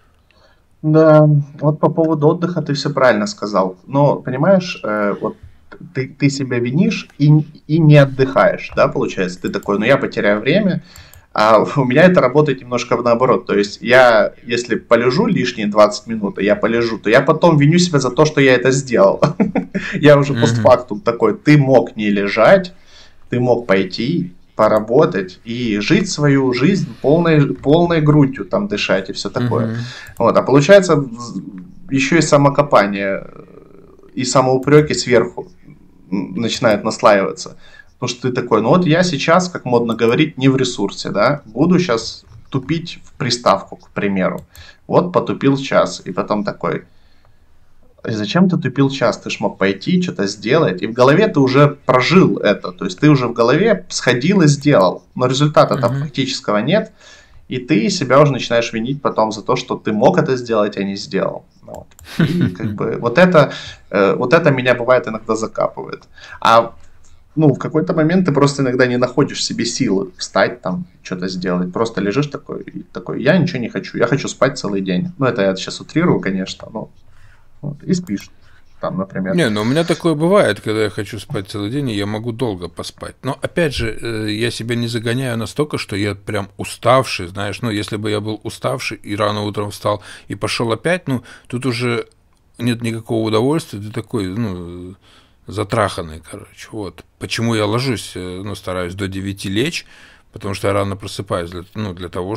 Да, вот по поводу отдыха ты все правильно сказал. Но, понимаешь, вот ты себя винишь и не отдыхаешь, да, получается? Ты такой, ну я потеряю время, а у меня это работает немножко наоборот. То есть я, если полежу лишние 20 минут, и я полежу, то я потом виню себя за то, что я это сделал. Я уже постфактум такой, ты мог не лежать, ты мог пойти поработать и жить свою жизнь полной грудью, там дышать и все такое. Вот. А получается еще и самокопание и самоупреки сверху начинают наслаиваться. Потому что ты такой, ну вот я сейчас, как модно говорить, не в ресурсе, да, буду сейчас тупить в приставку, к примеру. Вот потупил час, и потом такой, зачем ты тупил час? Ты ж мог пойти, что-то сделать. И в голове ты уже прожил это. То есть ты уже в голове сходил и сделал. Но результата там практического нет. И ты себя уже начинаешь винить потом за то, что ты мог это сделать, а не сделал. Вот. И как бы вот это меня бывает иногда закапывает. А ну, в какой-то момент ты просто иногда не находишь в себе силы встать там, что-то сделать. Просто лежишь такой, я ничего не хочу, я хочу спать целый день. Ну, это я сейчас утрирую, конечно, но вот, и спишь там, например. Не, ну у меня такое бывает, когда я хочу спать целый день, и я могу долго поспать. Но, опять же, я себя не загоняю настолько, что я прям уставший, знаешь. Ну, если бы я был уставший и рано утром встал и пошел опять, ну, тут уже нет никакого удовольствия, ты такой, ну, затраханный, короче. Вот. Почему я ложусь, ну, стараюсь до 9 лечь, потому что я рано просыпаюсь, для того,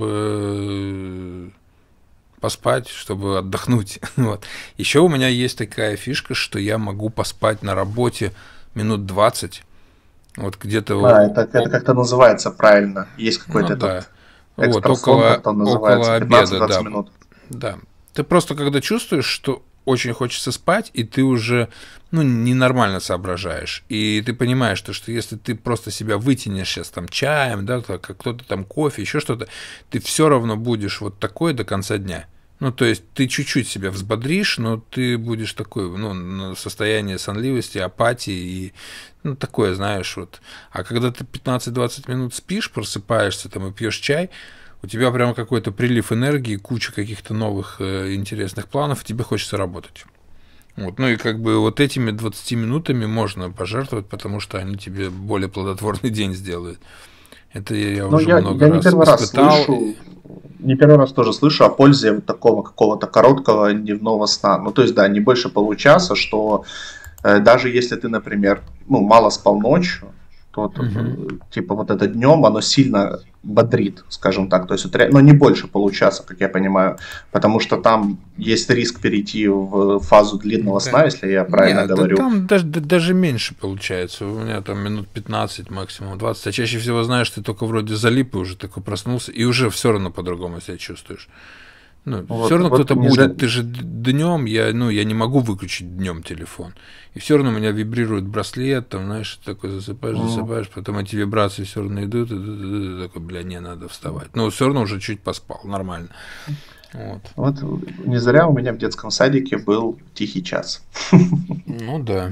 чтобы поспать, чтобы отдохнуть. Вот. Еще у меня есть такая фишка, что я могу поспать на работе минут 20. Вот где-то... это как-то называется правильно. Есть какой-то этот вот, около обеда, да. Минут. Да. Ты просто когда чувствуешь, что очень хочется спать, и ты уже ну, ненормально соображаешь. И ты понимаешь, что если ты просто себя вытянешь сейчас там чаем, да, как кто-то там кофе, еще что-то, ты все равно будешь вот такой до конца дня. Ну, то есть ты чуть-чуть себя взбодришь, но ты будешь такой, ну, на состоянии сонливости, апатии и, ну, такое, знаешь, вот. А когда ты 15-20 минут спишь, просыпаешься там и пьешь чай, у тебя прям какой-то прилив энергии, куча каких-то новых интересных планов, и тебе хочется работать. Вот. Ну и как бы вот этими 20 минутами можно пожертвовать, потому что они тебе более плодотворный день сделают. Это я уже много раз испытал. Не первый раз тоже слышу о пользе вот такого какого-то короткого дневного сна. Ну то есть, да, не больше получаса, что даже если ты, например, ну, мало спал ночью, то типа вот это днем, оно сильно бодрит, скажем так, то есть это, но не больше получаса, как я понимаю, потому что там есть риск перейти в фазу длинного сна, если я правильно говорю. Там даже меньше получается, у меня там минут 15, максимум 20, а чаще всего, знаешь, ты только вроде залип и уже такой проснулся, и уже все равно по-другому себя чувствуешь. Ну, вот, все равно кто-то будет. Ты же днем, я не могу выключить днем телефон. И все равно у меня вибрирует браслет, там, знаешь, такой засыпаешь, потом эти вибрации все равно идут, и такой, бля, не надо вставать. Но все равно уже чуть поспал, нормально. Вот не зря у меня в детском садике был тихий час. Ну да.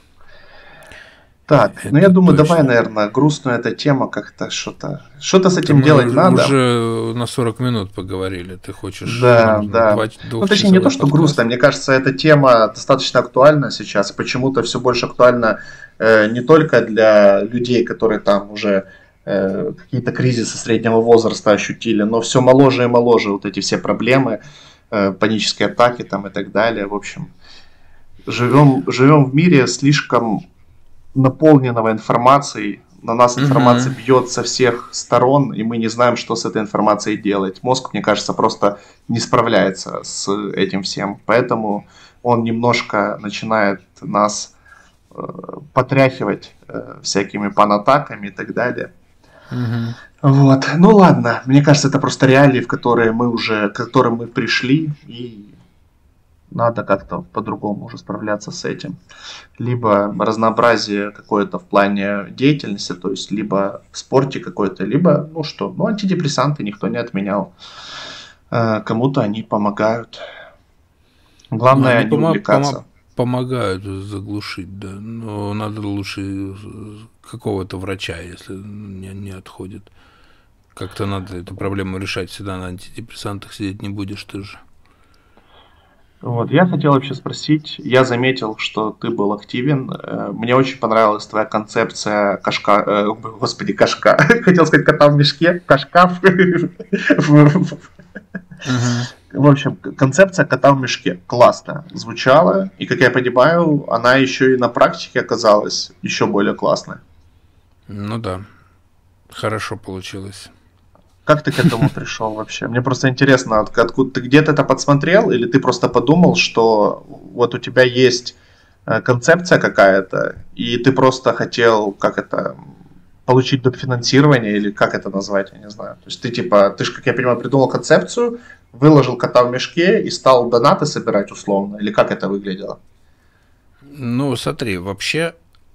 Так, ну я думаю, точно. Давай, наверное, грустную эта тема как-то что-то с этим делать надо. Мы уже на 40 минут поговорили, ты хочешь... Да. Ну, точнее, не то, что грустно, мне кажется, эта тема достаточно актуальна сейчас, почему-то все больше актуальна не только для людей, которые там уже какие-то кризисы среднего возраста ощутили, но все моложе и моложе вот эти все проблемы, панические атаки там и так далее. В общем, живем в мире слишком наполненного информацией, на нас информация бьет со всех сторон, и мы не знаем, что с этой информацией делать. Мозг, мне кажется, просто не справляется с этим всем, поэтому он немножко начинает нас потряхивать всякими панатаками и так далее. Вот. Ну ладно, мне кажется, это просто реалии, к которым мы пришли, и надо как-то по-другому уже справляться с этим. Либо разнообразие какое-то в плане деятельности, то есть либо в спорте какой-то, либо, антидепрессанты никто не отменял. Кому-то они помогают. Главное, не увлекаться. Помогают заглушить, да. Но надо лучше какого-то врача, если не отходит. Как-то надо эту проблему решать. Всегда на антидепрессантах сидеть не будешь ты же. Вот, я хотел вообще спросить, я заметил, что ты был активен, мне очень понравилась твоя концепция кашка, хотел сказать кота в мешке, кашка, в общем, концепция кота в мешке классно звучала, и, как я понимаю, она еще и на практике оказалась еще более классной. Ну да, хорошо получилось. Как ты к этому пришел вообще? Мне просто интересно, откуда ты где-то это подсмотрел, или ты просто подумал, что вот у тебя есть концепция какая-то, и ты просто хотел, получить дофинансирование, или как это назвать, я не знаю. То есть ты же, как я понимаю, придумал концепцию, выложил кота в мешке и стал донаты собирать условно, или как это выглядело? Ну, смотри, вообще...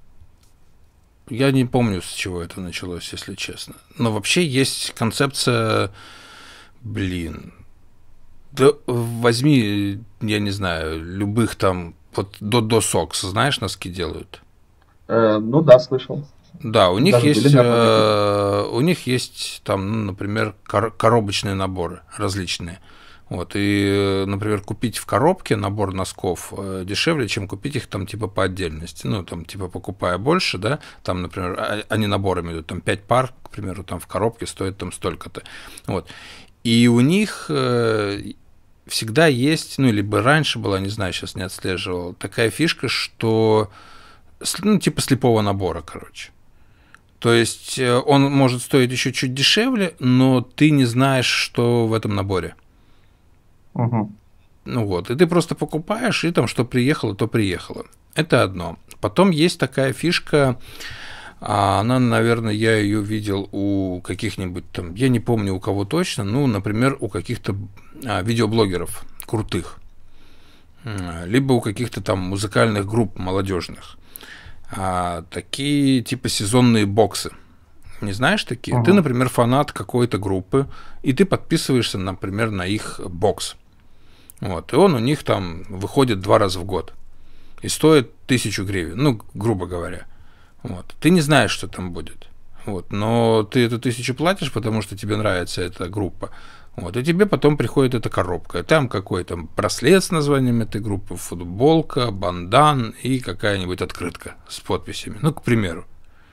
Я не помню, с чего это началось, если честно. Но вообще есть концепция, да возьми, я не знаю, любых там, вот Dodo Socks, знаешь, носки делают? Ну да, слышал. Да, у них есть там, например, коробочные наборы различные. Вот, и, например, купить в коробке набор носков дешевле, чем купить их там типа по отдельности. Ну, там типа покупая больше, да, там, например, они наборами идут, там 5 пар, к примеру, там в коробке стоит там столько-то. Вот. И у них всегда есть, ну, либо раньше была, не знаю, сейчас не отслеживал, такая фишка, что, ну, типа слепого набора, короче. То есть он может стоить еще чуть дешевле, но ты не знаешь, что в этом наборе. Угу. Ну вот, и ты просто покупаешь, и там что приехало, то приехало. Это одно. Потом есть такая фишка, она, наверное, я ее видел у каких-нибудь там, я не помню у кого точно, ну, например, у каких-то видеоблогеров крутых, либо у каких-то там музыкальных групп молодежных. Такие типа сезонные боксы. Не знаешь такие? Ты, например, фанат какой-то группы, и ты подписываешься, например, на их бокс. Вот, и он у них там выходит 2 раза в год и стоит 1000 гривен, ну, грубо говоря. Вот. Ты не знаешь, что там будет. Вот, но ты эту 1000 платишь, потому что тебе нравится эта группа. Вот, и тебе потом приходит эта коробка. И там какой-то браслет с названием этой группы, футболка, бандан и какая-нибудь открытка с подписями. Ну, к примеру.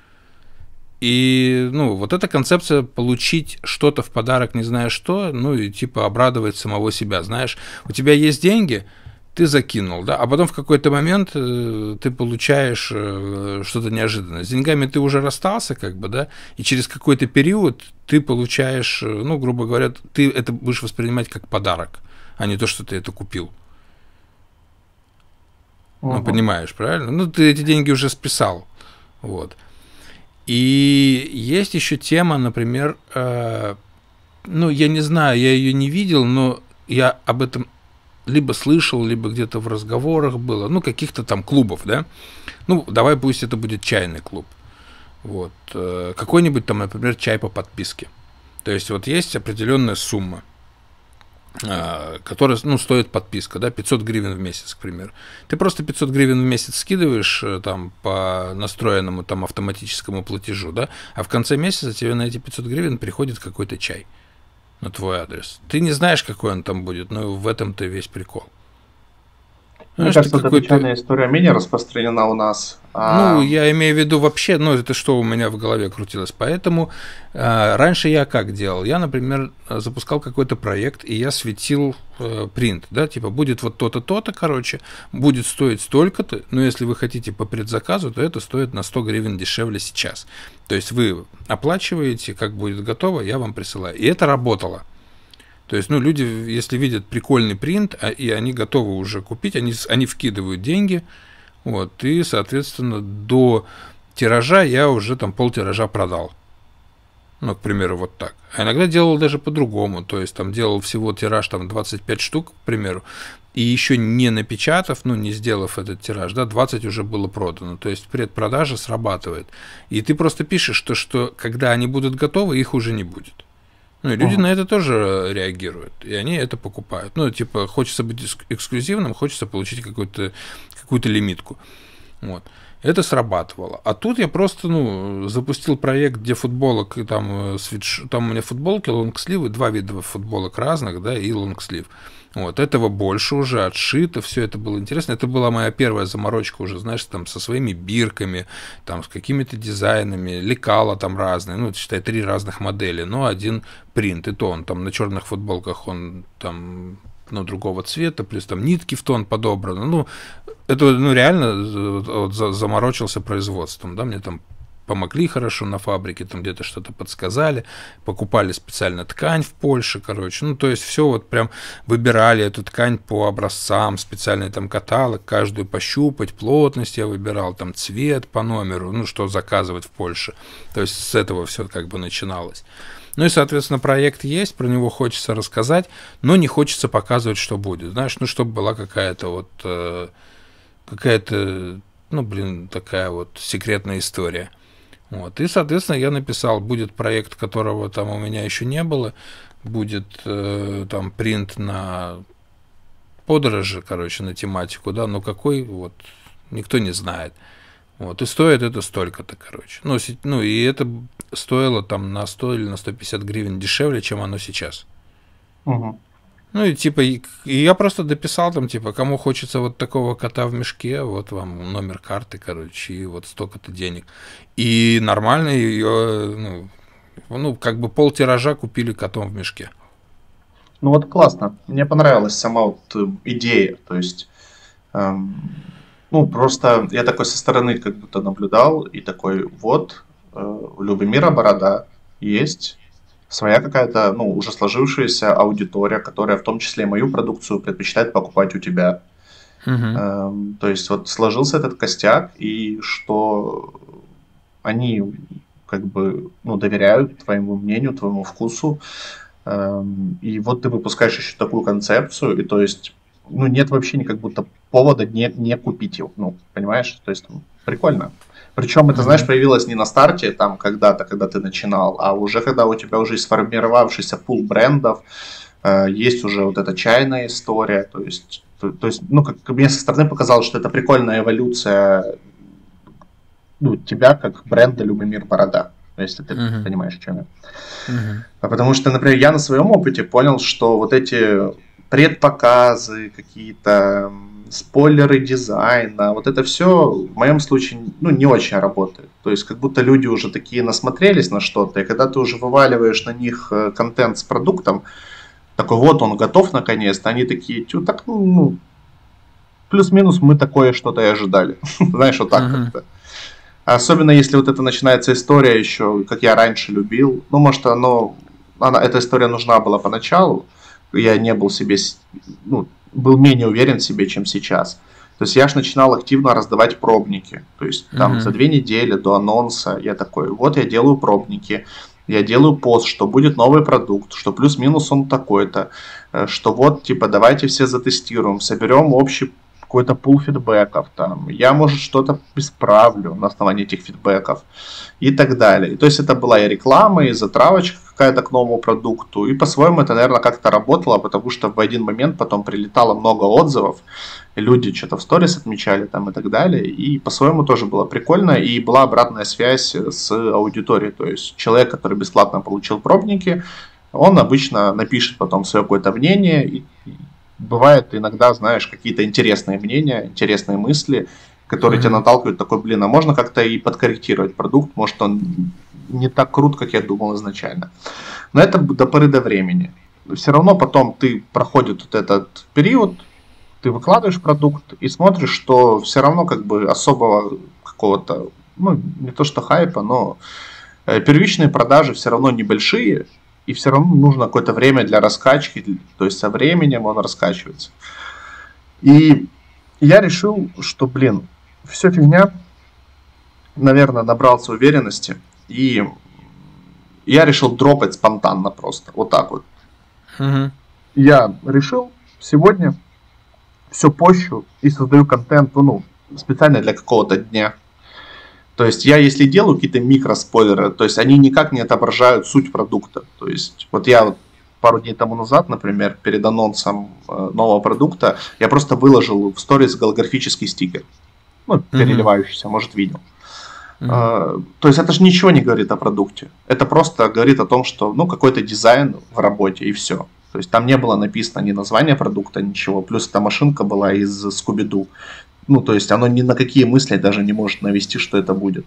И, ну, вот эта концепция получить что-то в подарок, не зная что, ну, и типа обрадовать самого себя, знаешь, у тебя есть деньги, ты закинул, да, а потом в какой-то момент ты получаешь что-то неожиданное. С деньгами ты уже расстался, как бы, да, и через какой-то период ты получаешь, ну, грубо говоря, ты это будешь воспринимать как подарок, а не то, что ты это купил. Ну, понимаешь, правильно? Ну, ты эти деньги уже списал, вот. И есть еще тема, например, ну, я не знаю, я ее не видел, но я об этом либо слышал, либо где-то в разговорах было, ну, каких-то там клубов, да, ну, давай пусть это будет чайный клуб, вот, какой-нибудь там, например, чай по подписке, то есть вот есть определенная сумма, которая, ну, стоит подписка, да, 500 гривен в месяц, к примеру. Ты просто 500 гривен в месяц скидываешь там по настроенному там автоматическому платежу, да, а в конце месяца тебе на эти 500 гривен приходит какой-то чай на твой адрес. Ты не знаешь, какой он там будет, но в этом-то весь прикол. Мне кажется, эта печальная история менее распространена у нас. Ну, я имею в виду вообще, ну, это что у меня в голове крутилось. Поэтому раньше я как делал? Я, например, запускал какой-то проект, и я светил принт, да, типа будет вот то-то, то-то, короче, будет стоить столько-то, но если вы хотите по предзаказу, то это стоит на 100 гривен дешевле сейчас. То есть вы оплачиваете, как будет готово, я вам присылаю. И это работало. То есть, ну, люди, если видят прикольный принт, и они готовы уже купить, они вкидывают деньги, вот, и, соответственно, до тиража я уже там полтиража продал. Ну, к примеру, вот так. А иногда делал даже по-другому, то есть, там делал всего тираж там 25 штук, к примеру, и еще не напечатав, ну, не сделав этот тираж, да, 20 уже было продано. То есть, предпродажа срабатывает. И ты просто пишешь, что когда они будут готовы, их уже не будет. Ну, и люди на это тоже реагируют, и они это покупают. Ну, типа, хочется быть эксклюзивным, хочется получить какую-то лимитку. Вот. Это срабатывало. А тут я просто, ну, запустил проект, где футболок, там у меня футболки, лонгсливы, 2 вида футболок разных, да, и лонгслив. Вот, этого больше уже отшито, все это было интересно. Это была моя первая заморочка уже, знаешь, там со своими бирками, там с какими-то дизайнами, лекала там разные, ну, считай, 3 разных модели, но один принт, и то он там на черных футболках, он там, ну, другого цвета, плюс там нитки в тон подобраны, ну, это, ну, реально вот, заморочился производством, да, мне там помогли хорошо на фабрике, там где-то что-то подсказали, покупали специально ткань в Польше, короче, ну, то есть все вот прям выбирали эту ткань по образцам, специальный там каталог, каждую пощупать, плотность я выбирал, там цвет по номеру, ну, что заказывать в Польше, то есть с этого все как бы начиналось. Ну и, соответственно, проект есть, про него хочется рассказать, но не хочется показывать, что будет, знаешь, ну, чтобы была какая-то вот, ну, блин, такая вот секретная история. Вот. И, соответственно, я написал, будет проект, которого там у меня еще не было, будет там принт на подороже, короче, на тематику, да, но какой, вот, никто не знает. Вот. И стоит это столько-то, короче. Ну, и это стоило там на 100 или на 150 гривен дешевле, чем оно сейчас. Угу. Ну, и типа, и я просто дописал там, типа, кому хочется вот такого кота в мешке, вот вам номер карты, короче, и вот столько-то денег. И нормально ее, ну, как бы полтиража купили котом в мешке. Ну вот классно. Мне понравилась сама вот идея. То есть, ну, просто я такой со стороны как будто наблюдал, и такой, вот, у Любомира Борода есть своя какая-то, ну, уже сложившаяся аудитория, которая в том числе и мою продукцию предпочитает покупать у тебя. То есть вот сложился этот костяк, и что они как бы, ну, доверяют твоему мнению, твоему вкусу. И вот ты выпускаешь еще такую концепцию, и то есть, ну, нет вообще как будто повода не купить его, ну, понимаешь? То есть прикольно. Причем это, знаешь, появилось не на старте, там, когда-то, когда ты начинал, а уже когда у тебя уже сформировавшийся пул брендов, есть уже вот эта чайная история, то есть, ну, как мне со стороны показалось, что это прикольная эволюция, ну, тебя как бренда Любомир Борода, если ты понимаешь, о чем я. Потому что, например, я на своем опыте понял, что вот эти предпоказы какие-то, спойлеры дизайна, вот это все в моем случае, ну, не очень работает. То есть как будто люди уже такие насмотрелись на что-то, и когда ты уже вываливаешь на них контент с продуктом, такой вот он готов наконец-то, они такие, так, ну, плюс-минус мы такое что-то и ожидали. Знаешь, вот так как-то. Особенно если вот это начинается история еще, как я раньше любил. Ну, может, эта история нужна была поначалу. Я не был себе, ну, был менее уверен в себе, чем сейчас. То есть я же начинал активно раздавать пробники. То есть там за 2 недели до анонса я такой, вот я делаю пробники, я делаю пост, что будет новый продукт, что плюс-минус он такой-то, что вот, типа, давайте все затестируем, соберем общий какой-то пул фидбэков, там, я, может, что-то исправлю на основании этих фидбэков и так далее. То есть это была и реклама, и затравочка какая-то к новому продукту, и по-своему это, наверное, как-то работало, потому что в один момент потом прилетало много отзывов, и люди что-то в сторис отмечали там и так далее, и по-своему тоже было прикольно, и была обратная связь с аудиторией, то есть человек, который бесплатно получил пробники, он обычно напишет потом свое какое-то мнение, и бывает иногда, знаешь, какие-то интересные мнения, интересные мысли, которые тебя наталкивают, такой, блин, а можно как-то и подкорректировать продукт, может он не так крут, как я думал изначально. Но это до поры до времени. Все равно потом ты проходит вот этот период, ты выкладываешь продукт и смотришь, что все равно как бы особого какого-то, ну, не то что хайпа, но первичные продажи все равно небольшие, и все равно нужно какое-то время для раскачки, то есть со временем он раскачивается. И я решил, что, блин, все фигня, наверное, набрался уверенности, и я решил дропать спонтанно просто, вот так вот. Я решил сегодня все пощу и создаю контент, ну, специально для какого-то дня. То есть я, если делаю какие-то микроспойлеры, то есть они никак не отображают суть продукта. То есть вот я пару дней тому назад, например, перед анонсом нового продукта, я просто выложил в сторис голографический стикер. Ну, переливающийся, может, видел. То есть это же ничего не говорит о продукте. Это просто говорит о том, что, ну, какой-то дизайн в работе и все. То есть там не было написано ни название продукта, ничего. Плюс эта машинка была из Scooby-Doo. Ну, то есть оно ни на какие мысли даже не может навести, что это будет.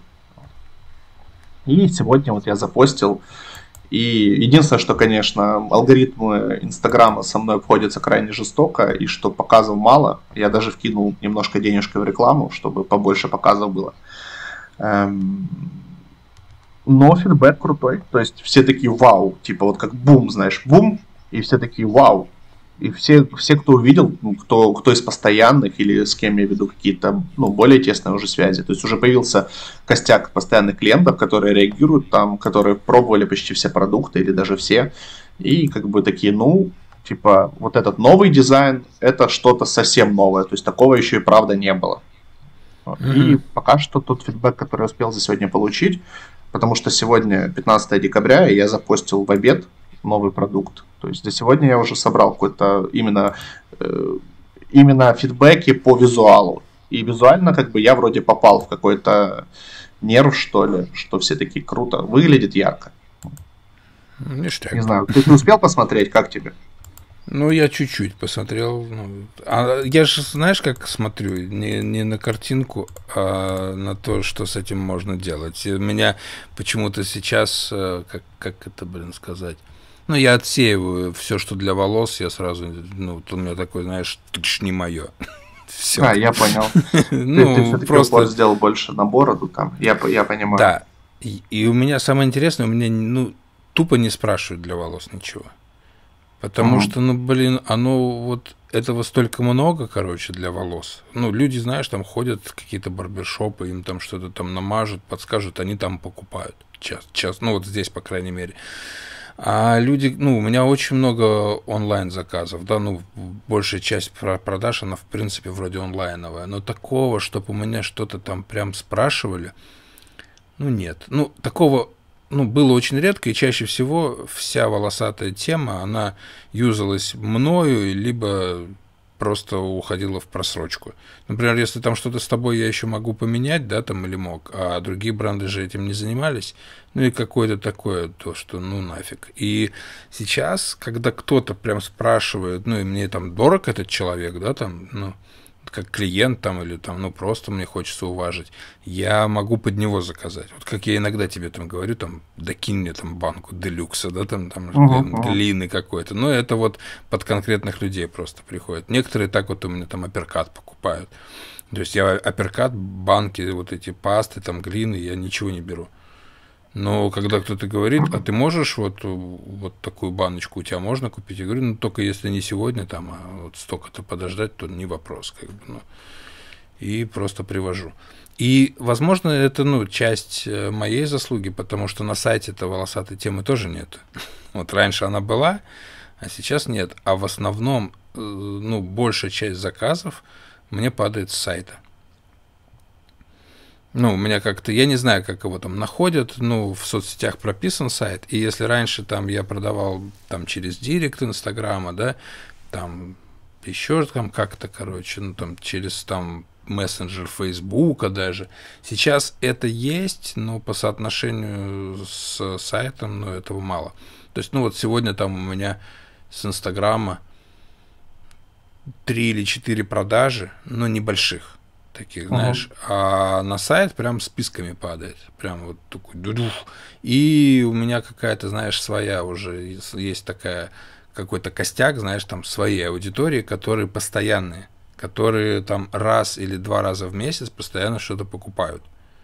И сегодня вот я запостил. И единственное, что, конечно, алгоритмы Инстаграма со мной обходятся крайне жестоко, и что показов мало. Я даже вкинул немножко денежка в рекламу, чтобы побольше показов было. Но фидбэк крутой. То есть все такие вау. Типа вот как бум, знаешь, бум. И все такие вау. И все, кто увидел, кто из постоянных или с кем я веду какие-то, ну, более тесные уже связи. То есть уже появился костяк постоянных клиентов, которые реагируют там, которые пробовали почти все продукты или даже все. И как бы такие, ну, типа, вот этот новый дизайн, это что-то совсем новое. То есть такого еще и правда не было. И пока что тот фидбэк, который я успел за сегодня получить, потому что сегодня 15 декабря, и я запостил в обед новый продукт. То есть за сегодня я уже собрал какой-то именно фидбэки по визуалу. И визуально как бы я вроде попал в какой-то нерв, что ли, что все такие круто, выглядит ярко. Ништяк. Не знаю, ты успел посмотреть, как тебе? Ну, я чуть-чуть посмотрел. А я же, знаешь, как смотрю? Не на картинку, а на то, что с этим можно делать. И у меня почему-то сейчас, как это, сказать... Ну, я отсеиваю все, что для волос, я сразу, ну, у меня такой, знаешь, не мое. А, я понял. Ты все-таки просто сделал больше на бороду там, я понимаю. Да, и у меня самое интересное, у меня, ну, тупо не спрашивают для волос ничего. Потому что, ну, блин, оно вот, этого столько много, короче, для волос. Ну, люди, знаешь, там ходят в какие-то барбершопы, им там что-то там намажут, подскажут, они там покупают. Час, ну, вот здесь, по крайней мере. А люди, ну, у меня очень много онлайн-заказов, да, ну, большая часть продаж, она, в принципе, вроде онлайновая, но такого, чтобы у меня что-то там прям спрашивали, ну, нет. Ну, такого, ну, было очень редко, и чаще всего вся волосатая тема, она юзалась мною, либо просто уходила в просрочку. Например, если там что-то с тобой я еще могу поменять, да, там, или мог, а другие бренды же этим не занимались, ну и какое-то такое, то, что ну нафиг. И сейчас, когда кто-то прям спрашивает, ну и мне там дорог этот человек, да, там, ну, как клиент там или там, ну, просто мне хочется уважить, я могу под него заказать. Вот как я иногда тебе там говорю, там, докинь мне там банку делюкса, да, там длинный какой-то. Но это вот под конкретных людей просто приходит. Некоторые так вот у меня там апперкат покупают. То есть я апперкат, банки, вот эти пасты, там, глины, я ничего не беру. Но когда кто-то говорит, а ты можешь вот такую баночку у тебя можно купить? Я говорю, ну только если не сегодня, там, а вот столько-то подождать, то не вопрос, как бы, ну. И просто привожу. И, возможно, это, ну, часть моей заслуги, потому что на сайте-то волосатой темы тоже нет. Вот раньше она была, а сейчас нет. А в основном, ну, большая часть заказов мне падает с сайта. Ну, у меня как-то, я не знаю, как его там находят, ну, в соцсетях прописан сайт, и если раньше там я продавал там через директ Инстаграма, да, там еще там как-то, короче, ну, там через там мессенджер Фейсбука даже, сейчас это есть, но по соотношению с сайтом, ну, этого мало. То есть, ну, вот сегодня там у меня с Инстаграма 3 или 4 продажи, но небольших. Таких, знаешь, а на сайт прям списками падает, прям вот такой дудух. И у меня какая-то, знаешь, своя уже есть такая, какой-то костяк, знаешь, там своей аудитории, которые постоянные, которые там раз или 2 раза в месяц постоянно что-то покупают.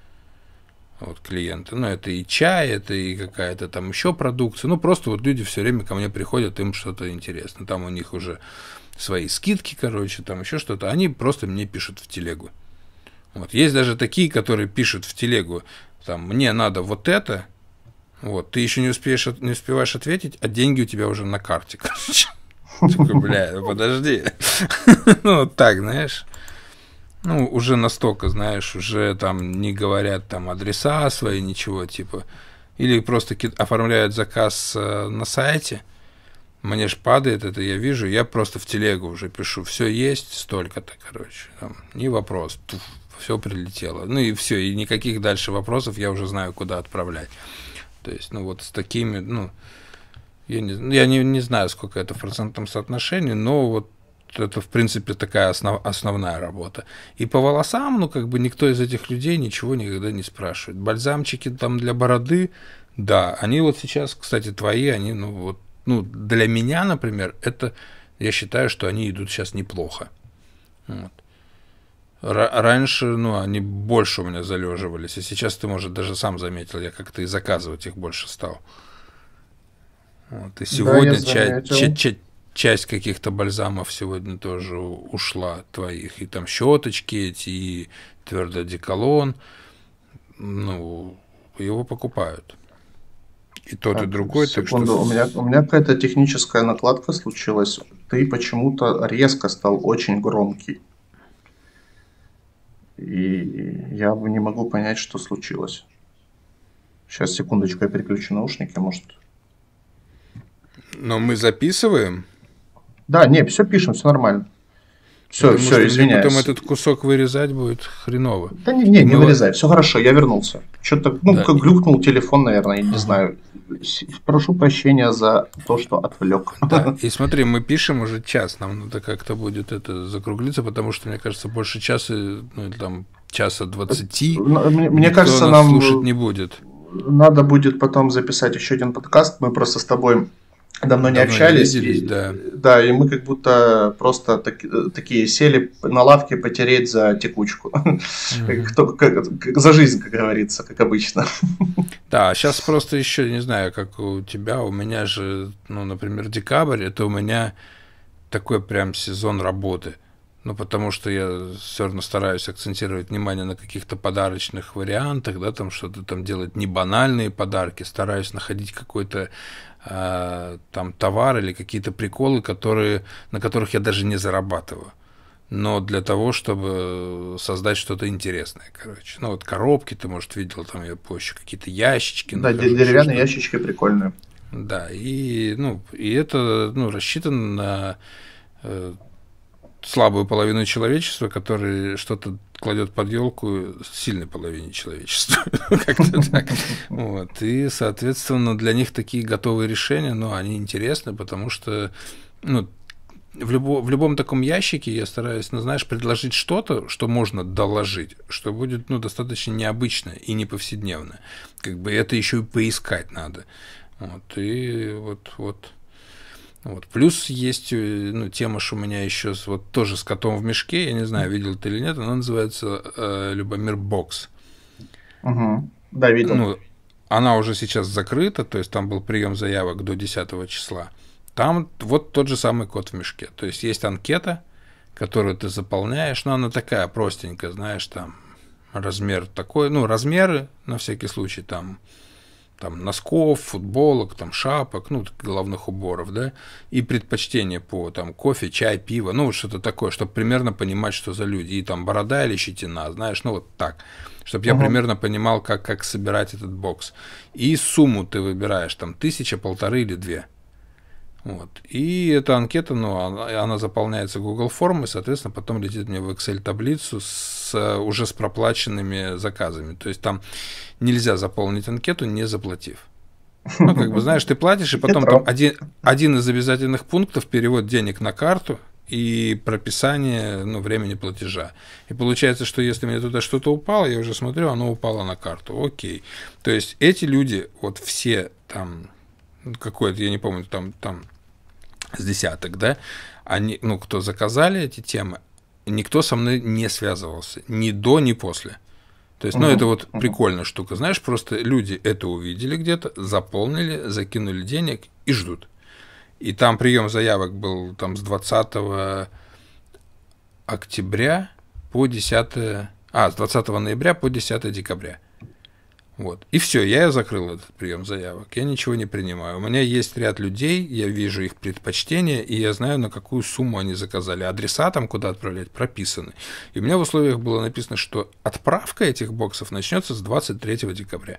Вот клиенты. Ну, это и чай, это и какая-то там еще продукция. Ну, просто вот люди все время ко мне приходят, им что-то интересно. Там у них уже свои скидки, короче, там еще что-то. Они просто мне пишут в телегу. Вот. Есть даже такие, которые пишут в телегу, там, мне надо вот это, вот, ты еще не успеваешь ответить, а деньги у тебя уже на карте, короче. Такой, бля, подожди. Ну, вот так, знаешь. Ну, уже настолько, знаешь, уже там не говорят там адреса свои, ничего, типа. Или просто оформляют заказ на сайте. Мне ж падает это, я вижу, я просто в телегу уже пишу, все есть, столько-то, короче, там, не вопрос, все прилетело. Ну и все, и никаких дальше вопросов я уже знаю, куда отправлять. То есть, ну вот с такими, ну, я не знаю, сколько это в процентном соотношении, но вот это, в принципе, такая основная работа. И по волосам, ну, как бы никто из этих людей ничего никогда не спрашивает. Бальзамчики там для бороды, да, они вот сейчас, кстати, твои, они, ну, вот, ну, для меня, например, это, я считаю, что они идут сейчас неплохо. Вот. Раньше, ну, они больше у меня залеживались, и сейчас ты, может, даже сам заметил, я как-то и заказывать их больше стал. Вот. И сегодня часть каких-то бальзамов сегодня тоже ушла твоих, и там щеточки эти, и твердый одеколон, ну, его покупают. И тот, так, и другой. Секунду, так что... у меня какая-то техническая накладка случилась. Ты почему-то резко стал очень громкий. И я не могу понять, что случилось. Сейчас, секундочку, я переключу наушники, может. Но мы записываем? Да, не, все пишем, все нормально. Все, извиняюсь. Потом этот кусок вырезать будет хреново. Да не вырезай, все хорошо, я вернулся. Что-то, ну, да. Как глюкнул телефон, наверное, я не знаю. Прошу прощения за то, что отвлек. Да. И смотри, мы пишем уже час, нам надо как-то будет это закруглиться, потому что, мне кажется, больше часа, ну, или там часа 20, мне кажется, нам слушать не будет. Надо будет потом записать еще один подкаст, мы просто с тобой давно не общались, не виделись, да, и мы как будто просто такие сели на лавке потереть за текучку, за жизнь, как говорится, как обычно. Да, сейчас просто еще, не знаю, как у тебя, у меня же, ну, например, декабрь, это у меня такой прям сезон работы, ну, потому что я все равно стараюсь акцентировать внимание на каких-то подарочных вариантах, да, там что-то там делать не банальные подарки, стараюсь находить какой-то там товар или какие-то приколы, на которых я даже не зарабатываю, но для того, чтобы создать что-то интересное, короче. Ну, вот коробки ты, может, видел, там я позже, какие-то ящички. Да, деревянные ящички прикольные. Да, и это, ну, рассчитано на слабую половину человечества, который что-то кладет под елку сильной половине человечества. Как-то так. Вот. И, соответственно, для них такие готовые решения, ну, они интересны, потому что, ну, в любом таком ящике я стараюсь, ну, знаешь, предложить что-то, что можно доложить, что будет, ну, достаточно необычно и не повседневно. Как бы это еще и поискать надо. Вот, и вот. Плюс есть, ну, тема, что у меня еще вот тоже с котом в мешке, я не знаю, видел ты или нет, она называется Любомир Бокс. Угу. Да, видел. Ну, она уже сейчас закрыта, то есть там был прием заявок до 10 числа. Там вот тот же самый кот в мешке. То есть есть анкета, которую ты заполняешь, но она такая простенькая, знаешь, там размер такой, ну, размеры на всякий случай, там носков, футболок, там шапок, ну, головных уборов, да, и предпочтения по там кофе, чай, пиво, ну, вот что-то такое, чтобы примерно понимать, что за люди, и там борода или щетина, знаешь, ну, вот так, чтобы я примерно понимал, как собирать этот бокс. И сумму ты выбираешь, там, 1000, 1500 или 2. Вот. И эта анкета, ну, она заполняется Google формой, соответственно, потом летит мне в Excel-таблицу уже с проплаченными заказами. То есть там нельзя заполнить анкету, не заплатив. Ну, как бы, знаешь, ты платишь, и потом там один из обязательных пунктов — перевод денег на карту и прописание, ну, времени платежа. И получается, что если мне туда что-то упало, я уже смотрю, оно упало на карту. Окей. То есть эти люди, вот все там, какой-то, я не помню, там с десяток, да, они, ну, кто заказали эти темы, никто со мной не связывался, ни до, ни после. То есть, ну, это вот прикольная штука, знаешь, просто люди это увидели где-то, заполнили, закинули денег и ждут. И там прием заявок был там с 20 октября по 10, с 20 ноября по 10 декабря. Вот. И все, я закрыл этот прием заявок, я ничего не принимаю. У меня есть ряд людей, я вижу их предпочтения, и я знаю, на какую сумму они заказали. Адреса там, куда отправлять, прописаны. И у меня в условиях было написано, что отправка этих боксов начнется с 23 декабря.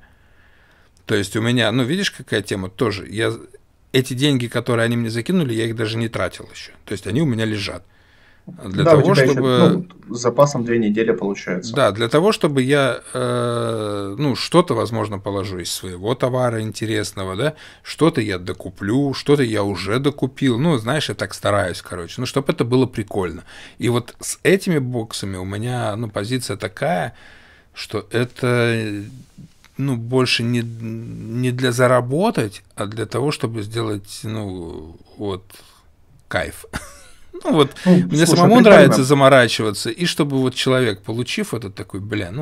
То есть у меня, ну, видишь, какая тема тоже. Эти деньги, которые они мне закинули, я их даже не тратил еще. То есть они у меня лежат. Для того, чтобы... Еще, ну, с запасом 2 недели получается. Да, для того, чтобы я, ну, что-то, возможно, положу из своего товара интересного, да, что-то я докуплю, что-то я уже докупил, ну, знаешь, я так стараюсь, короче, ну, чтобы это было прикольно. И вот с этими боксами у меня, ну, позиция такая, что это, ну, больше не для заработать, а для того, чтобы сделать, ну, вот, кайф. Ну, вот, мне самому нравится заморачиваться, и чтобы вот человек, получив этот такой,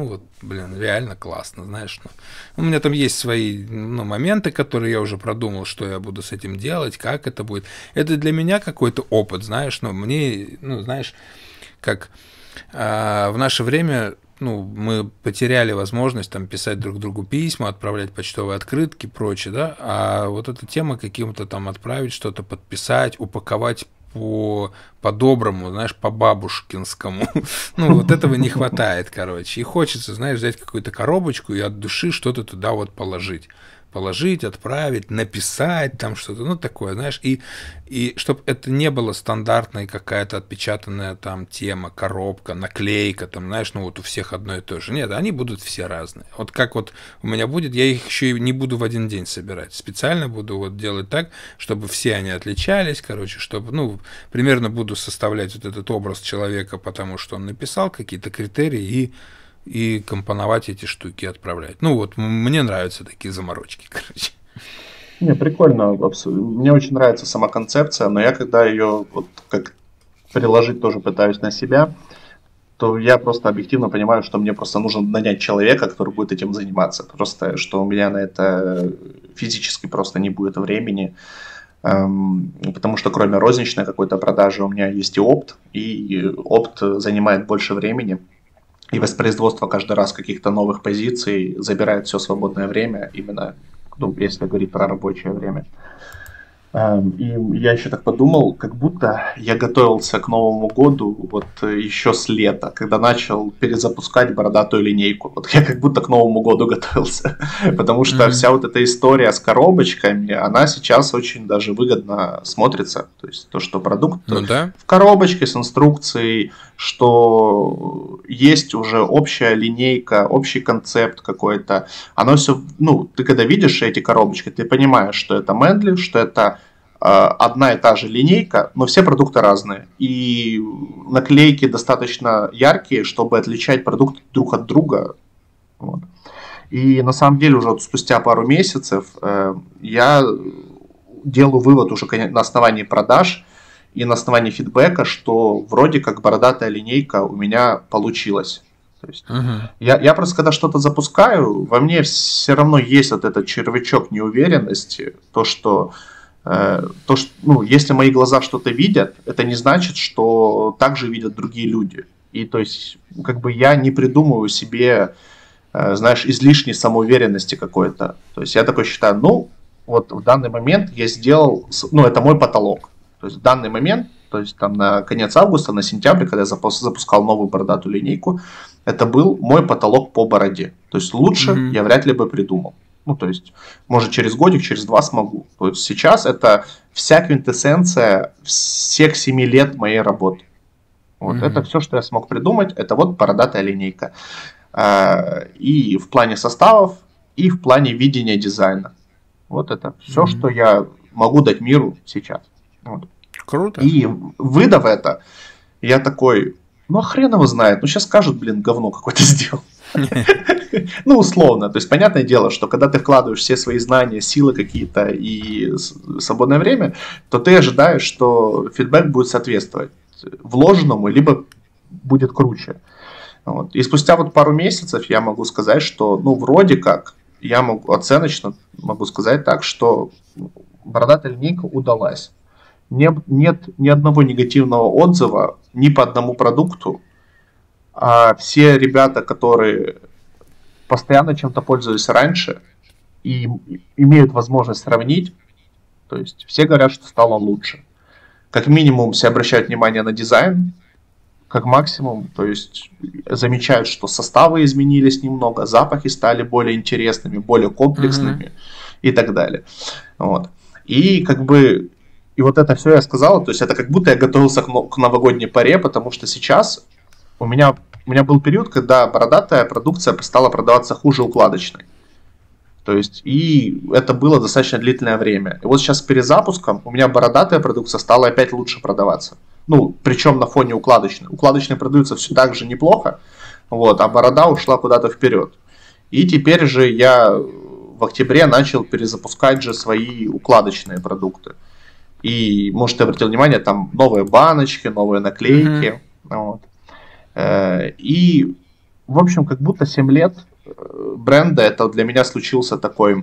реально классно, знаешь. Ну, у меня там есть свои, ну, моменты, которые я уже продумал, что я буду с этим делать, как это будет. Это для меня какой-то опыт, знаешь, но мне, ну, знаешь, как в наше время, ну, мы потеряли возможность там писать друг другу письма, отправлять почтовые открытки и прочее, да, а вот эта тема каким-то там отправить что-то, подписать, упаковать по-доброму, знаешь, по-бабушкинскому. Ну, вот этого не хватает, короче. И хочется, знаешь, взять какую-то коробочку и от души что-то туда вот положить. Положить, отправить, написать там что-то, ну, такое, знаешь, и чтобы это не было стандартной какая-то отпечатанная там тема, коробка, наклейка, там, знаешь, ну, вот у всех одно и то же. Нет, они будут все разные. Вот как вот у меня будет, я их еще и не буду в один день собирать. Специально буду вот делать так, чтобы все они отличались, короче, чтобы, ну, примерно буду составлять вот этот образ человека, потому что он написал какие-то критерии и компоновать эти штуки, отправлять. Ну вот, мне нравятся такие заморочки, короче. Не, прикольно, абсолютно. Мне очень нравится сама концепция, но я когда ее вот как приложить тоже пытаюсь на себя, то я просто объективно понимаю, что мне просто нужно нанять человека, который будет этим заниматься. Просто, что у меня на это физически просто не будет времени, потому что кроме розничной какой-то продажи у меня есть и опт занимает больше времени. И воспроизводство каждый раз каких-то новых позиций забирает все свободное время, именно, ну, если говорить про рабочее время. И я еще так подумал, как будто я готовился к Новому году вот еще с лета, когда начал перезапускать бородатую линейку. Вот я как будто к Новому году готовился, потому что вся вот эта история с коробочками, она сейчас очень даже выгодно смотрится. То есть то, что продукт в коробочке с инструкцией, что есть уже общая линейка, общий концепт какой-то. Оно все, ну, ты когда видишь эти коробочки, ты понимаешь, что это Мендли, что это одна и та же линейка, но все продукты разные. И наклейки достаточно яркие, чтобы отличать продукты друг от друга. Вот. И на самом деле уже вот спустя пару месяцев я делаю вывод уже на основании продаж и на основании фидбэка, что вроде как бородатая линейка у меня получилась. То есть я просто когда что-то запускаю, во мне все равно есть вот этот червячок неуверенности, то, что ну, если мои глаза что-то видят, это не значит, что так же видят другие люди. И то есть, как бы я не придумываю себе, знаешь, излишней самоуверенности какой-то. То есть я такой считаю, ну, вот в данный момент я сделал, ну, это мой потолок. То есть в данный момент, то есть там на конец августа, на сентябрь, когда я запускал новую бородатую линейку, это был мой потолок по бороде. То есть лучше я вряд ли бы придумал. Ну, то есть, может, через годик, через 2 смогу. То есть сейчас это вся квинтэссенция всех 7 лет моей работы. Вот это все, что я смог придумать, это вот бородатая линейка. И в плане составов, и в плане видения дизайна. Вот это все, что я могу дать миру сейчас. Вот. Круто. И выдав это, я такой, ну а хрен его знает, ну сейчас скажут, блин, говно какое-то сделал. Ну, условно. То есть, понятное дело, что когда ты вкладываешь все свои знания, силы какие-то и свободное время, то ты ожидаешь, что фидбэк будет соответствовать вложенному, либо будет круче. Вот. И спустя вот пару месяцев я могу сказать, что, ну, вроде как, я могу оценочно могу сказать так, что бородатая линейка удалась. Нет ни одного негативного отзыва ни по одному продукту. А все ребята, которые постоянно чем-то пользовались раньше и имеют возможность сравнить, то есть все говорят, что стало лучше. Как минимум все обращают внимание на дизайн, как максимум, то есть замечают, что составы изменились немного, запахи стали более интересными, более комплексными и так далее. Вот. И как бы, и вот это все я сказал, то есть это как будто я готовился к новогодней паре, потому что сейчас у меня был период, когда бородатая продукция стала продаваться хуже укладочной. То есть, и это было достаточно длительное время. И вот сейчас с перезапуском у меня бородатая продукция стала опять лучше продаваться. Ну, причем на фоне укладочной. Укладочные продаются все так же неплохо, вот, а борода ушла куда-то вперед. И теперь же я в октябре начал перезапускать же свои укладочные продукты. И, может, ты обратил внимание, там новые баночки, новые наклейки. Вот. И, в общем, как будто 7 лет бренда, это для меня случился такой,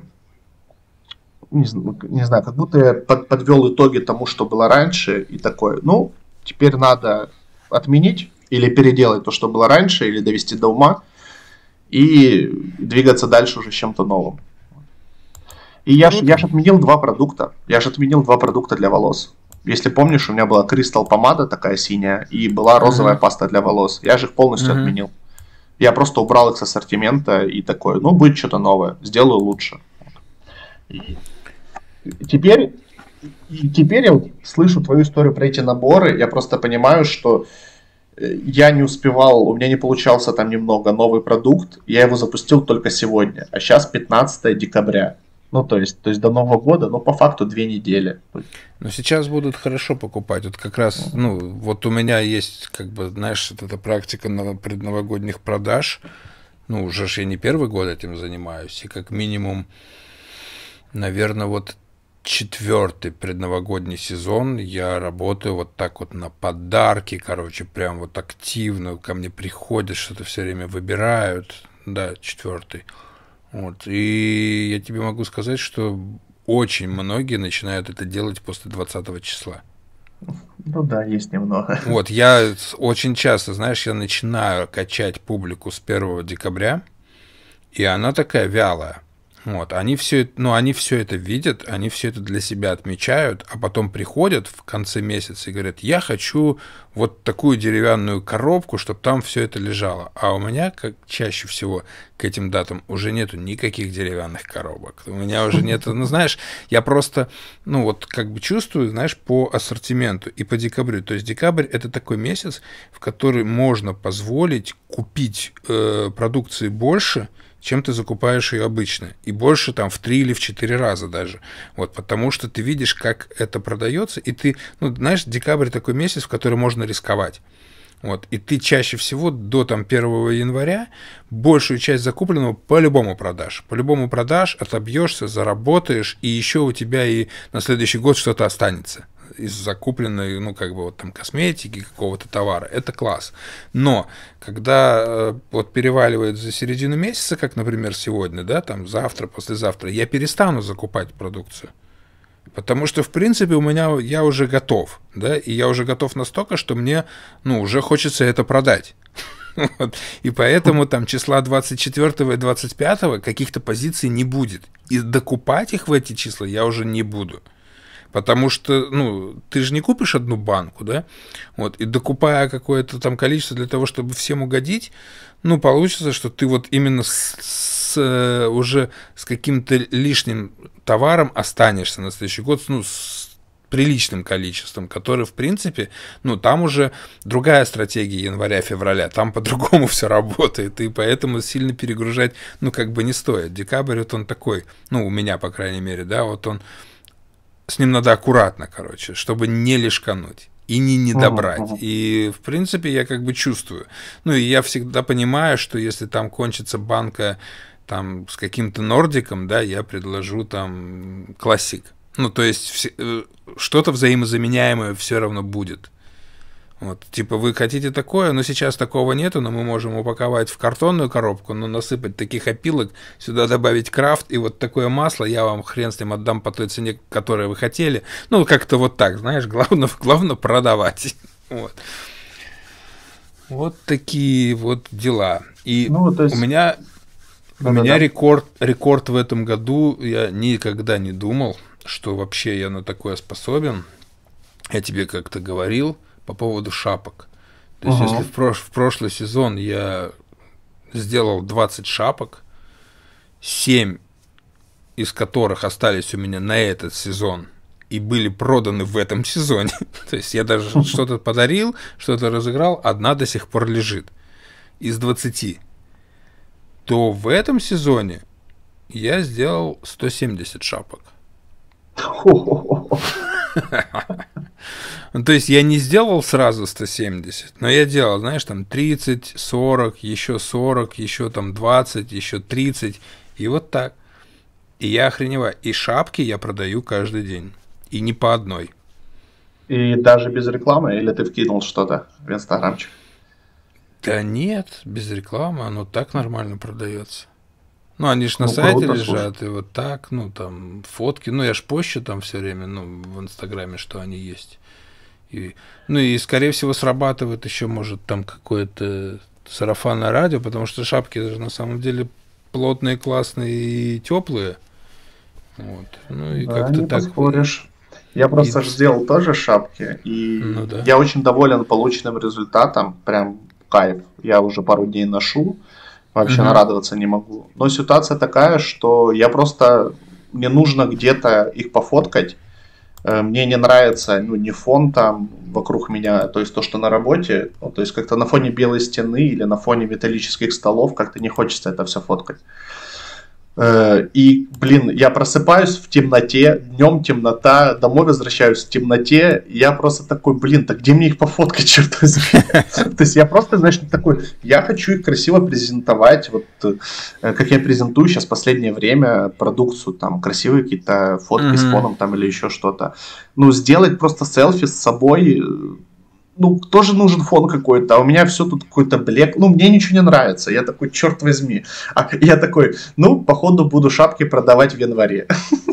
не знаю, как будто я подвел итоги тому, что было раньше, и такой, ну, теперь надо отменить или переделать то, что было раньше, или довести до ума, и двигаться дальше уже с чем-то новым. И я ж отменил 2 продукта. Я же отменил 2 продукта для волос. Если помнишь, у меня была Crystal помада такая синяя, и была розовая паста для волос. Я же их полностью отменил. Я просто убрал их с ассортимента и такой, ну, будет что-то новое, сделаю лучше. И теперь я вот слышу твою историю про эти наборы, я просто понимаю, что я не успевал, у меня не получался там немного новый продукт, я его запустил только сегодня, а сейчас 15 декабря. Ну, то есть до Нового года, ну, по факту 2 недели. Но сейчас будут хорошо покупать. Вот как раз, ну, вот у меня есть, как бы, знаешь, вот эта практика предновогодних продаж. Ну, уже ж я не первый год этим занимаюсь. И как минимум, наверное, вот 4-й предновогодний сезон я работаю вот так вот на подарки, короче, прям вот активно. Ко мне приходят, что-то все время выбирают. Да, 4-й. Вот. И я тебе могу сказать, что очень многие начинают это делать после 20 числа. Ну да, есть немного. Вот, я очень часто, знаешь, я начинаю качать публику с 1 декабря, и она такая вялая. Вот, они все это видят, они все это для себя отмечают, а потом приходят в конце месяца и говорят, я хочу вот такую деревянную коробку, чтобы там все это лежало. А у меня, как чаще всего к этим датам, уже нету никаких деревянных коробок. У меня уже нету, ну, знаешь, я просто, ну, вот как бы чувствую, знаешь, по ассортименту и по декабрю. То есть декабрь – это такой месяц, в который можно позволить купить продукции больше, чем ты закупаешь ее обычно. И больше там в 3 или в 4 раза даже. Вот, потому что ты видишь, как это продается, и ты, ну, знаешь, декабрь такой месяц, в который можно рисковать. Вот, и ты чаще всего до там, 1 января большую часть закупленного по-любому продашь. По-любому продашь, отобьешься, заработаешь, и еще у тебя и на следующий год что-то останется из закупленной, ну, как бы вот там косметики, какого-то товара. Это класс. Но когда вот переваливает за середину месяца, как, например, сегодня, да, там завтра, послезавтра, я перестану закупать продукцию. Потому что, в принципе, у меня я уже готов, да, и я уже готов настолько, что мне, ну, уже хочется это продать. Вот. И поэтому там числа 24 и 25 каких-то позиций не будет. И докупать их в эти числа я уже не буду. Потому что, ну, ты же не купишь одну банку, да, вот, и докупая какое-то там количество для того, чтобы всем угодить, ну, получится, что ты вот именно уже с каким-то лишним товаром останешься на следующий год, ну, с приличным количеством, который, в принципе, ну, там уже другая стратегия января-февраля, там по-другому все работает, и поэтому сильно перегружать, ну, как бы не стоит. Декабрь, вот он такой, ну, у меня, по крайней мере, да, вот он, с ним надо аккуратно, короче, чтобы не лишкануть и не добрать. И, в принципе, я как бы чувствую. Ну, и я всегда понимаю, что если там кончится банка там с каким-то нордиком, да, я предложу там классик. Ну, то есть что-то взаимозаменяемое все равно будет. Вот, типа, вы хотите такое, но сейчас такого нету, но мы можем упаковать в картонную коробку, но насыпать таких опилок, сюда добавить крафт, и вот такое масло я вам хрен с ним отдам по той цене, которую вы хотели. Ну, как-то вот так, знаешь, главное продавать. Вот. Вот такие вот дела. И ну, то есть... у меня рекорд в этом году, я никогда не думал, что вообще я на такое способен. Я тебе как-то говорил по поводу шапок. То есть, если в прошлый сезон я сделал 20 шапок, 7 из которых остались у меня на этот сезон и были проданы в этом сезоне, то есть я даже что-то подарил, что-то разыграл, одна до сих пор лежит из 20, то в этом сезоне я сделал 170 шапок. То есть я не сделал сразу 170, но я делал, знаешь, там 30, 40, еще там 20, еще 30, и вот так. И я охреневаю. И шапки я продаю каждый день. И не по одной. И даже без рекламы? Или ты вкинул что-то в инстаграмчик? Да нет, без рекламы, оно так нормально продается. Ну, они же на сайте лежат, и вот так, ну, там, фотки. Ну, я ж пощу там все время, ну, в Инстаграме, что они есть. И, ну, и, скорее всего, срабатывает еще, может, там какое-то сарафанное радио, потому что шапки даже на самом деле плотные, классные и теплые. Вот. Ну, и да, как-то не так. Поспоришь. Я просто сделал тоже шапки, и ну, да. Я очень доволен полученным результатом, прям кайф. Я уже пару дней ношу. Вообще нарадоваться не могу. Но ситуация такая, что я просто... Мне нужно где-то их пофоткать. Мне не нравится, ну, не фон там вокруг меня, то есть то, что на работе. Ну, то есть как-то на фоне белой стены или на фоне металлических столов как-то не хочется это все фоткать. И, блин, я просыпаюсь в темноте, днем темнота, домой возвращаюсь в темноте, и я просто такой, блин, так где мне их пофоткать, черт возьми? То есть я просто, знаешь, такой, я хочу их красиво презентовать, вот как я презентую сейчас в последнее время продукцию, там, красивые какие-то фотки с фоном там или еще что-то. Ну, сделать просто селфи с собой... Ну, тоже нужен фон какой-то, а у меня все тут какой-то блек. Ну, мне ничего не нравится. Я такой, черт возьми. А я такой, ну, походу, буду шапки продавать в январе.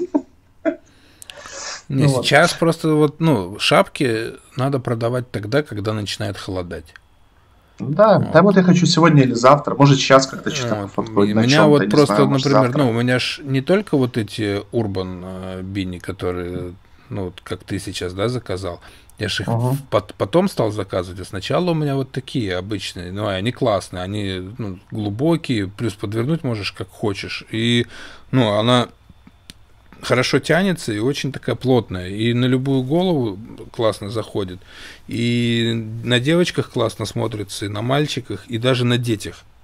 Не, сейчас просто вот, ну, шапки надо продавать тогда, когда начинает холодать. Да, вот. Да, вот я хочу сегодня или завтра. Может, сейчас как-то что-то пофоткать. У меня вот просто, например, ну, у меня ж не только вот эти Urban бини, которые, ну, как ты сейчас, да, заказал. Я же их потом стал заказывать, а сначала у меня вот такие обычные, ну, они классные, они, ну, глубокие, плюс подвернуть можешь как хочешь, и, ну, она хорошо тянется и очень такая плотная, и на любую голову классно заходит, и на девочках классно смотрится, и на мальчиках, и даже на детях.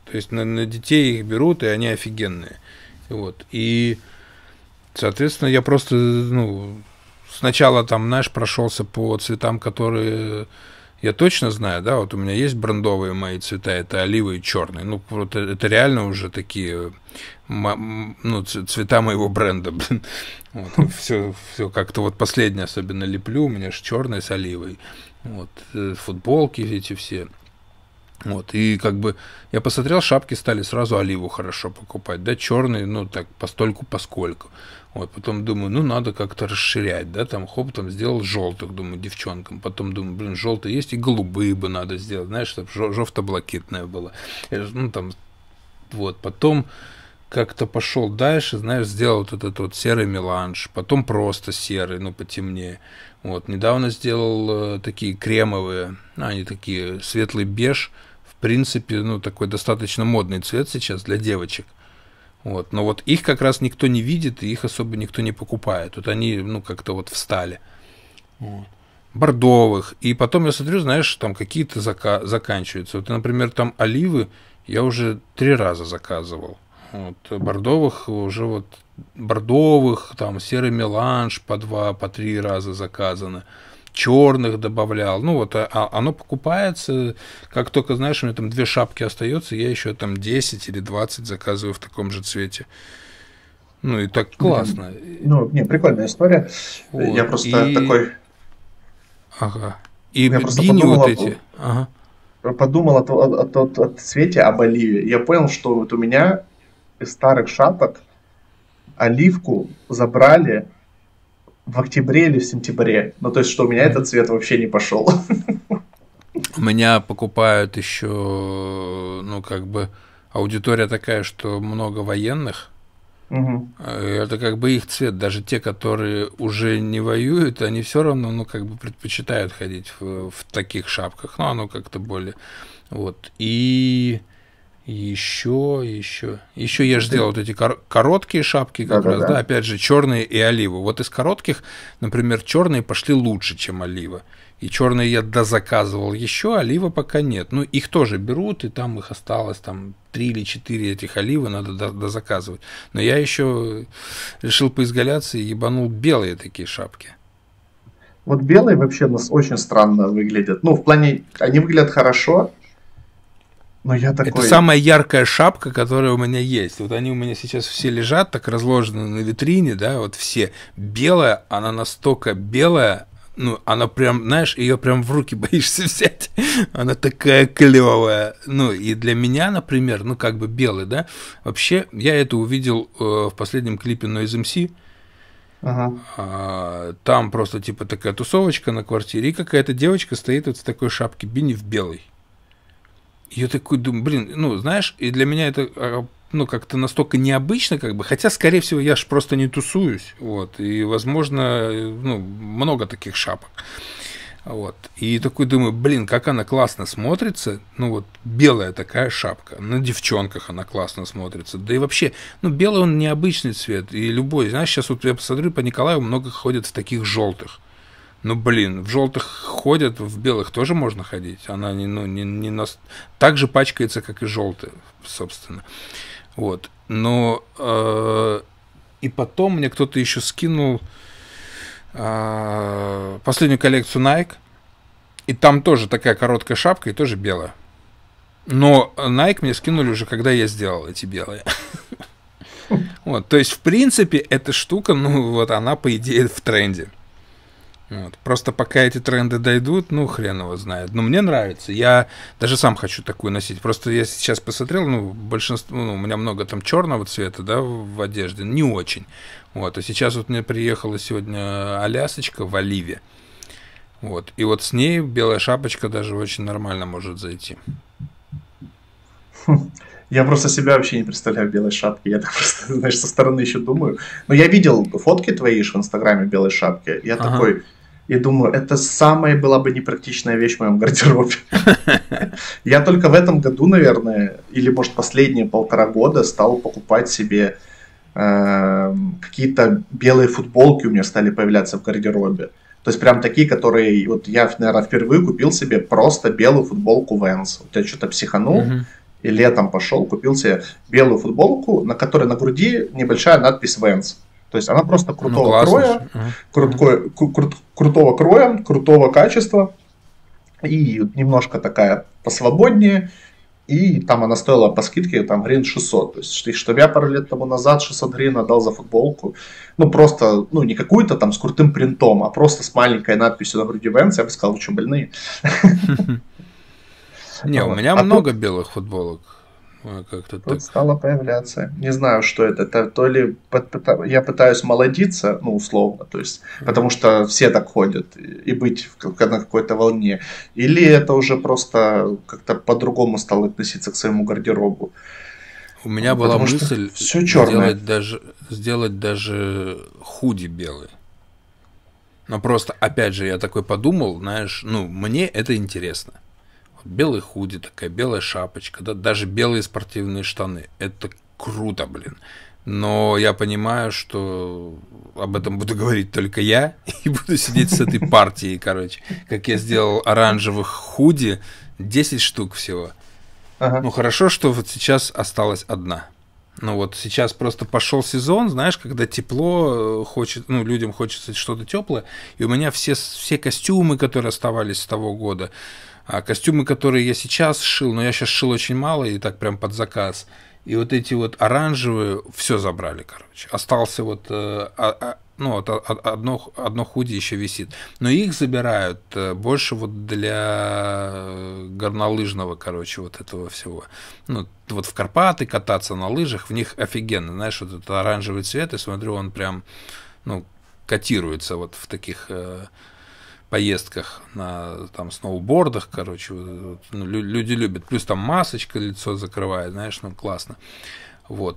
То есть на детей их берут, и они офигенные. Вот. И, соответственно, я просто, ну, сначала там, знаешь, прошелся по цветам, которые я точно знаю, да, вот у меня есть брендовые мои цвета, это оливы и черный. Ну, вот это реально уже такие, ну, цвета моего бренда, блин. Вот, все как-то вот последнее особенно леплю, у меня же черный с оливой. Вот, футболки эти все. Вот, и как бы я посмотрел, шапки стали сразу оливу хорошо покупать, да, черный, ну, так, постольку поскольку. Вот, потом думаю, ну, надо как-то расширять, да, там, хоп, там, сделал желтых, думаю, девчонкам. Потом думаю, блин, желтые есть, и голубые бы надо сделать, знаешь, чтобы жовто-блакитное было. Ну, там, вот, потом как-то пошел дальше, знаешь, сделал вот этот вот серый меланж, потом просто серый, ну, потемнее. Вот, недавно сделал такие кремовые, они такие, светлый беж, в принципе, ну, такой достаточно модный цвет сейчас для девочек. Вот, но вот их как раз никто не видит, и их особо никто не покупает. Вот они, ну, как-то вот встали. Вот. Бордовых. И потом я смотрю, знаешь, там какие-то заканчиваются. Вот, например, там оливы я уже 3 раза заказывал. Вот, бордовых уже вот бордовых, там серый меланж по 2, по 3 раза заказано. Черных добавлял. Ну вот, оно покупается, как только, знаешь, у меня там 2 шапки остается, я еще там 10 или 20 заказываю в таком же цвете. Ну и так классно. Ну, не, прикольная история. Вот. Я просто такой... Ага. И я просто бини подумал, вот эти. Ага. Подумал о цвете, об оливе. Я понял, что вот у меня из старых шапок оливку забрали в октябре или в сентябре. Ну, то есть, что у меня этот цвет вообще не пошел. У меня покупают еще, ну, как бы, аудитория такая, что много военных. Угу. Это как бы их цвет. Даже те, которые уже не воюют, они все равно, ну, как бы предпочитают ходить в таких шапках. Ну, оно как-то более... Вот. И... Еще я же делал вот эти короткие шапки как раз, да, опять же, черные и оливы. Вот из коротких, например, черные пошли лучше, чем олива. И черные я дозаказывал еще, олива пока нет. Ну, их тоже берут, и там их осталось там 3 или 4 этих оливы, надо дозаказывать. Но я еще решил поизгаляться и ебанул белые такие шапки. Вот белые вообще у нас очень странно выглядят. Ну, в плане, они выглядят хорошо. Но я такой... Это самая яркая шапка, которая у меня есть. Вот они у меня сейчас все лежат, так разложены на витрине, да, вот все. Белая, она настолько белая, ну, она прям, знаешь, ее прям в руки боишься взять. Она такая клевая. Ну, и для меня, например, ну, как бы белый, да, вообще, я это увидел в последнем клипе Noise MC. Ага. Там просто, типа, такая тусовочка на квартире, и какая-то девочка стоит вот в такой шапке бини в белой. Я такой думаю, блин, ну, знаешь, и для меня это, ну, как-то настолько необычно, как бы, хотя, скорее всего, я ж просто не тусуюсь, вот, и, возможно, ну, много таких шапок, вот, и такой думаю, блин, как она классно смотрится, ну, вот, белая такая шапка, на девчонках она классно смотрится, да и вообще, ну, белый он необычный цвет, и любой, знаешь, сейчас вот я посмотрю, по Николаеву много ходят в таких желтых. Ну, блин, в желтых ходят, в белых тоже можно ходить. Она не так же пачкается, как и желтая, собственно. Вот. Но и потом мне кто-то еще скинул последнюю коллекцию Nike. И там тоже такая короткая шапка и тоже белая. Но Nike мне скинули уже, когда я сделал эти белые. Вот. То есть, в принципе, эта штука, ну, вот она, по идее, в тренде. Вот. Просто пока эти тренды дойдут, ну, хрен его знает. Но мне нравится. Я даже сам хочу такую носить. Просто я сейчас посмотрел, ну, большинство, ну, у меня много там черного цвета, да, в одежде. Не очень. Вот. А сейчас вот мне приехала сегодня Алясочка в оливе. Вот. И вот с ней белая шапочка даже очень нормально может зайти. Я просто себя вообще не представляю в белой шапке. Я так просто, знаешь, со стороны еще думаю. Но я видел фотки твои в Инстаграме в белой шапке. Я такой... И думаю, это самая была бы непрактичная вещь в моем гардеробе. Я только в этом году, наверное, или, может, последние 1,5 года стал покупать себе какие-то белые футболки у меня стали появляться в гардеробе. То есть прям такие, которые... Вот я, наверное, впервые купил себе просто белую футболку Vans. Вот я что-то психанул. И летом пошел, купил себе белую футболку, на которой на груди небольшая надпись Vans. То есть она просто Ну, крутого классно кроя, же. Ага. крутого кроя, крутого качества. И немножко такая посвободнее. И там она стоила по скидке там гривен 600. То есть, чтобы я пару лет тому назад 600 гривен отдал за футболку. Ну, просто, ну, не какую-то там с крутым принтом, а просто с маленькой надписью на груди Vans, я бы сказал, вы что, больные? Не, у Вот. меня А много тут белых футболок. Как-то так. Тут стало появляться. Не знаю, что это. Это то ли я пытаюсь молодиться, ну, условно, то есть, потому что все так ходят, и быть на какой-то волне. Или это уже просто как-то по-другому стал относиться к своему гардеробу. У меня была Потому что мысль все черное. сделать даже худи белый. Но просто, опять же, я такой подумал, знаешь, ну, мне это интересно. Белый худи, такая белая шапочка, да, даже белые спортивные штаны. Это круто, блин. Но я понимаю, что об этом буду говорить только я, и буду сидеть с этой партией, короче. Как я сделал оранжевых худи, 10 штук всего. Ага. Ну, хорошо, что вот сейчас осталась одна. Ну, вот сейчас просто пошел сезон, знаешь, когда тепло, ну, людям хочется что-то теплое, и у меня все костюмы, которые оставались с того года, а костюмы, которые я сейчас шил, но я сейчас шил очень мало и так прям под заказ. И вот эти вот оранжевые все забрали, короче. Остался вот, одно худи еще висит. Но их забирают больше вот для горнолыжного, короче, вот этого всего. Ну, вот в Карпаты кататься на лыжах, в них офигенно. Знаешь, вот этот оранжевый цвет, и смотрю, он прям, ну, котируется вот в таких поездках на там сноубордах, короче, вот, ну, люди любят. Плюс там масочка лицо закрывает, знаешь, ну классно. Вот.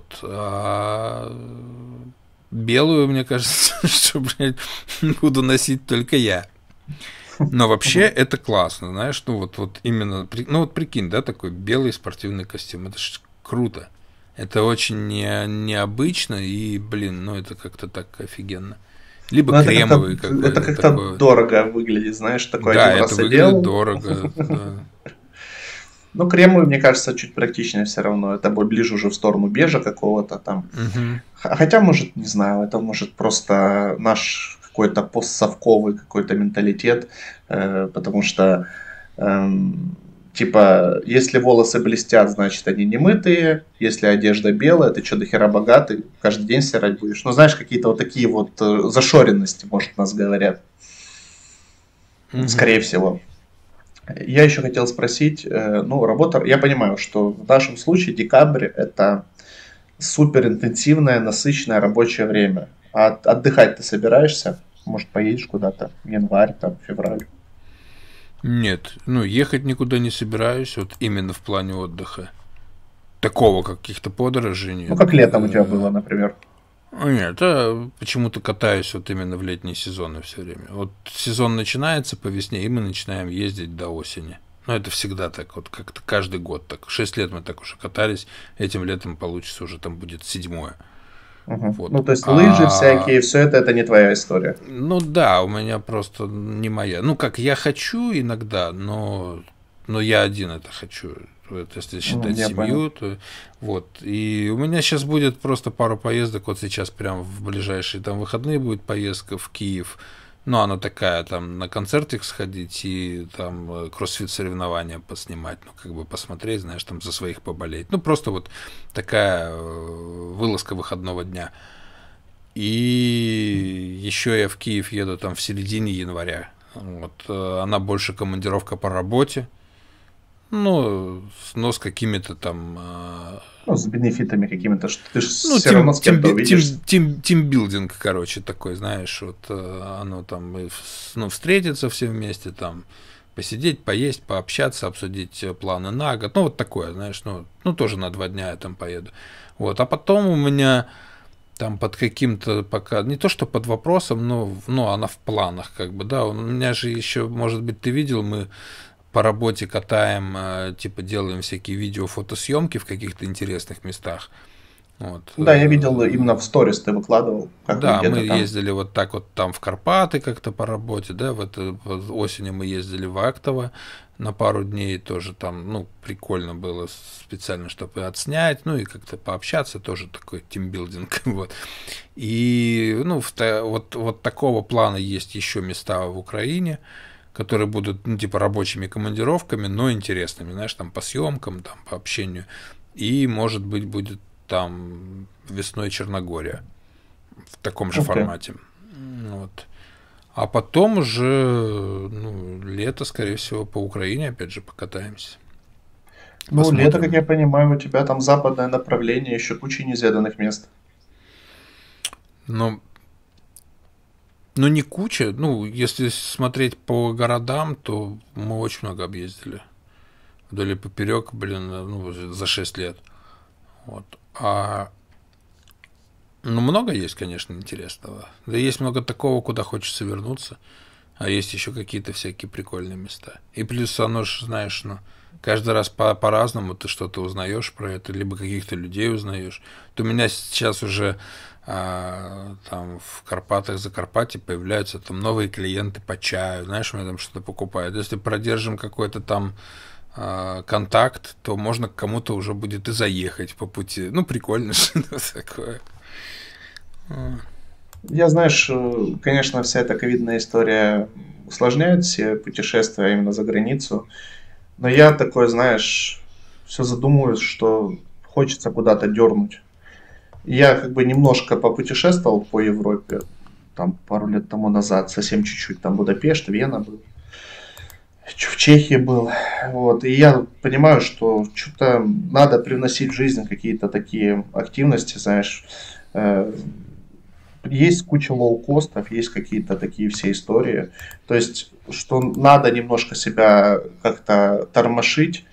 Белую, мне кажется, что, блядь, буду носить только я. Но вообще это классно, знаешь, ну вот именно, ну вот прикинь, да, такой белый спортивный костюм, это ж круто. Это очень необычно и, блин, ну это как-то так офигенно. Либо Но кремовый это какой-то как-то такой. дорого выглядит, знаешь, такой Да, один это раз выглядит одел. дорого. Да. Ну, кремовый, мне кажется, чуть практичнее все равно. Это будет ближе уже в сторону бежа какого-то там. Угу. Хотя, может, не знаю, это может просто наш какой-то постсовковый какой-то менталитет, потому что, типа, если волосы блестят, значит, они не мытые, если одежда белая, ты что, дохера богатый, каждый день стирать будешь. Ну, знаешь, какие-то вот такие вот зашоренности, может, нас говорят, Угу. скорее всего. Я еще хотел спросить, ну, работа, я понимаю, что в нашем случае декабрь это супер интенсивное, насыщенное рабочее время. А отдыхать ты собираешься? Может, поедешь куда-то в январь, там, февраль? Нет, ну ехать никуда не собираюсь, вот именно в плане отдыха. Такого каких-то подорожей Ну, нет. как летом у тебя было, например. Нет, я почему-то катаюсь вот именно в летние сезоны все время. Вот сезон начинается по весне, и мы начинаем ездить до осени. Ну, это всегда так, вот как-то каждый год так. 6 лет мы так уже катались, этим летом получится уже там будет 7-е. Угу. Вот. Ну, то есть лыжи всякие, все это не твоя история. Ну да, у меня просто не моя. Ну как, я хочу иногда, но я один это хочу. Вот, если считать Я понял. семью, то вот. И у меня сейчас будет просто пару поездок. Вот сейчас прям в ближайшие там выходные будет поездка в Киев. Ну, она такая, там, на концертик сходить и там кроссфит соревнования поснимать, ну, как бы посмотреть, знаешь, там за своих поболеть. Ну, просто вот такая вылазка выходного дня. И еще я в Киев еду там в середине января. Вот, она больше командировка по работе. Ну, но с какими-то там... Ну, с бенефитами какими-то, что ты же Ну, все равно с кем-то увидишься. тимбилдинг, короче, такой, знаешь, вот оно там, ну, встретиться все вместе, там, посидеть, поесть, пообщаться, обсудить планы на год. Ну, вот такое, знаешь, ну тоже на 2 дня я там поеду. Вот, а потом у меня там под каким-то пока, не то что под вопросом, но она в планах, как бы, да, у меня же еще, может быть, ты видел, мы по работе катаем, типа делаем всякие видео, фотосъемки в каких-то интересных местах. Вот. Да, я видел именно в сторис ты выкладывал, как вы Да, где-то мы там. ездили вот так вот там в Карпаты как-то по работе, да, вот осенью мы ездили в Актово на пару дней, тоже там, ну, прикольно было специально, чтобы отснять, ну, и как-то пообщаться, тоже такой тимбилдинг, вот. И, ну, вот такого плана есть еще места в Украине, которые будут, ну, типа рабочими командировками, но интересными, знаешь, там по съемкам, там по общению. И, может быть, будет там весной Черногория в таком же формате. Вот. А потом уже, ну, лето, скорее всего, по Украине опять же покатаемся. Ну, лето, как я понимаю, у тебя там западное направление, еще куча неизведанных мест. Ну, не куча. Ну, если смотреть по городам, то мы очень много объездили. Вдоль и поперек, блин, ну, за 6 лет. Вот. Ну, много есть, конечно, интересного. Да есть много такого, куда хочется вернуться. А есть еще какие-то всякие прикольные места. И плюс оно же, знаешь, ну, каждый раз по-разному ты что-то узнаешь про это, либо каких-то людей узнаешь. То у меня сейчас уже там в Карпатах, Закарпатье появляются там новые клиенты по чаю, знаешь, у меня там что-то покупают. Если продержим какой-то там контакт, то можно к кому-то уже будет и заехать по пути. Ну, прикольно что-то такое. Я, знаешь, конечно, вся эта ковидная история усложняет все путешествия именно за границу. Но я такой, знаешь, все задумываюсь, что хочется куда-то дернуть. Я как бы немножко попутешествовал по Европе, там пару лет тому назад, совсем чуть-чуть, там Будапешт, Вена был, в Чехии был, вот, и я понимаю, что что-то надо привносить в жизнь какие-то такие активности, знаешь, есть куча лоукостов, есть какие-то такие все истории, то есть, что надо немножко себя как-то тормошить.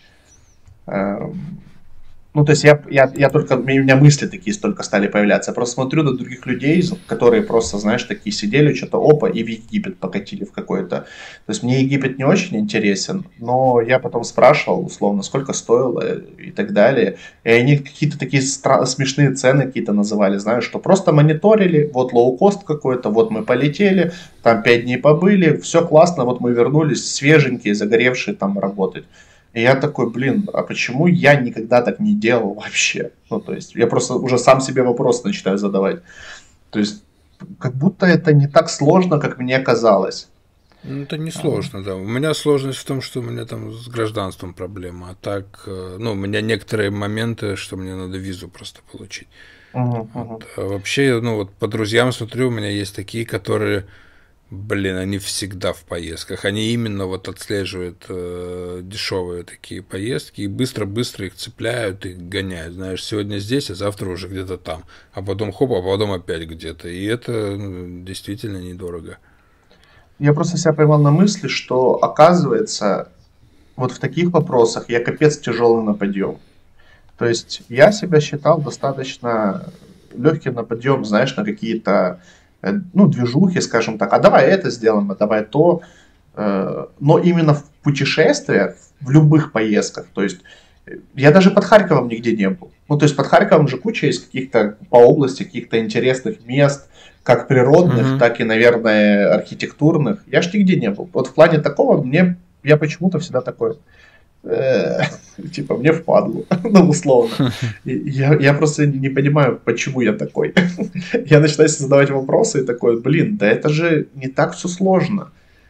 Ну, то есть я только, у меня мысли такие столько стали появляться. Я просто смотрю на других людей, которые просто, знаешь, такие сидели, что-то опа, и в Египет покатили в какой-то. То есть мне Египет не очень интересен, но я потом спрашивал, условно, сколько стоило и так далее. И они какие-то такие смешные цены какие-то называли, знаешь, что просто мониторили, вот лоукост какой-то, вот мы полетели, там 5 дней побыли, все классно, вот мы вернулись свеженькие, загоревшие там работать. И я такой, блин, а почему я никогда так не делал вообще? Ну, то есть, я просто уже сам себе вопрос начинаю задавать. То есть, как будто это не так сложно, как мне казалось. Ну, это не сложно, да. У меня сложность в том, что у меня там с гражданством проблема. А так, ну, у меня некоторые моменты, что мне надо визу просто получить. Вот. А вообще, ну, вот по друзьям смотрю, у меня есть такие, которые... Блин, они всегда в поездках. Они именно вот отслеживают дешевые такие поездки и быстро-быстро их цепляют и гоняют. Знаешь, сегодня здесь, а завтра уже где-то там. А потом хоп, а потом опять где-то. И это действительно недорого. Я просто себя поймал на мысли, что оказывается, вот в таких вопросах я капец тяжелый на подъем. То есть я себя считал достаточно легким на подъем, знаешь, на какие-то ну, движухи, скажем так, а давай это сделаем, а давай то. Но именно в путешествиях, в любых поездках, то есть я даже под Харьковом нигде не был. Ну, то есть под Харьковом же куча есть каких-то по области, каких-то интересных мест, как природных, так и, наверное, архитектурных. Я ж нигде не был. Вот в плане такого я почему-то всегда такой, типа, мне впадло, ну, условно. Я просто не понимаю, почему я такой. Я начинаю задавать вопросы и такой, блин, да это же не так все сложно.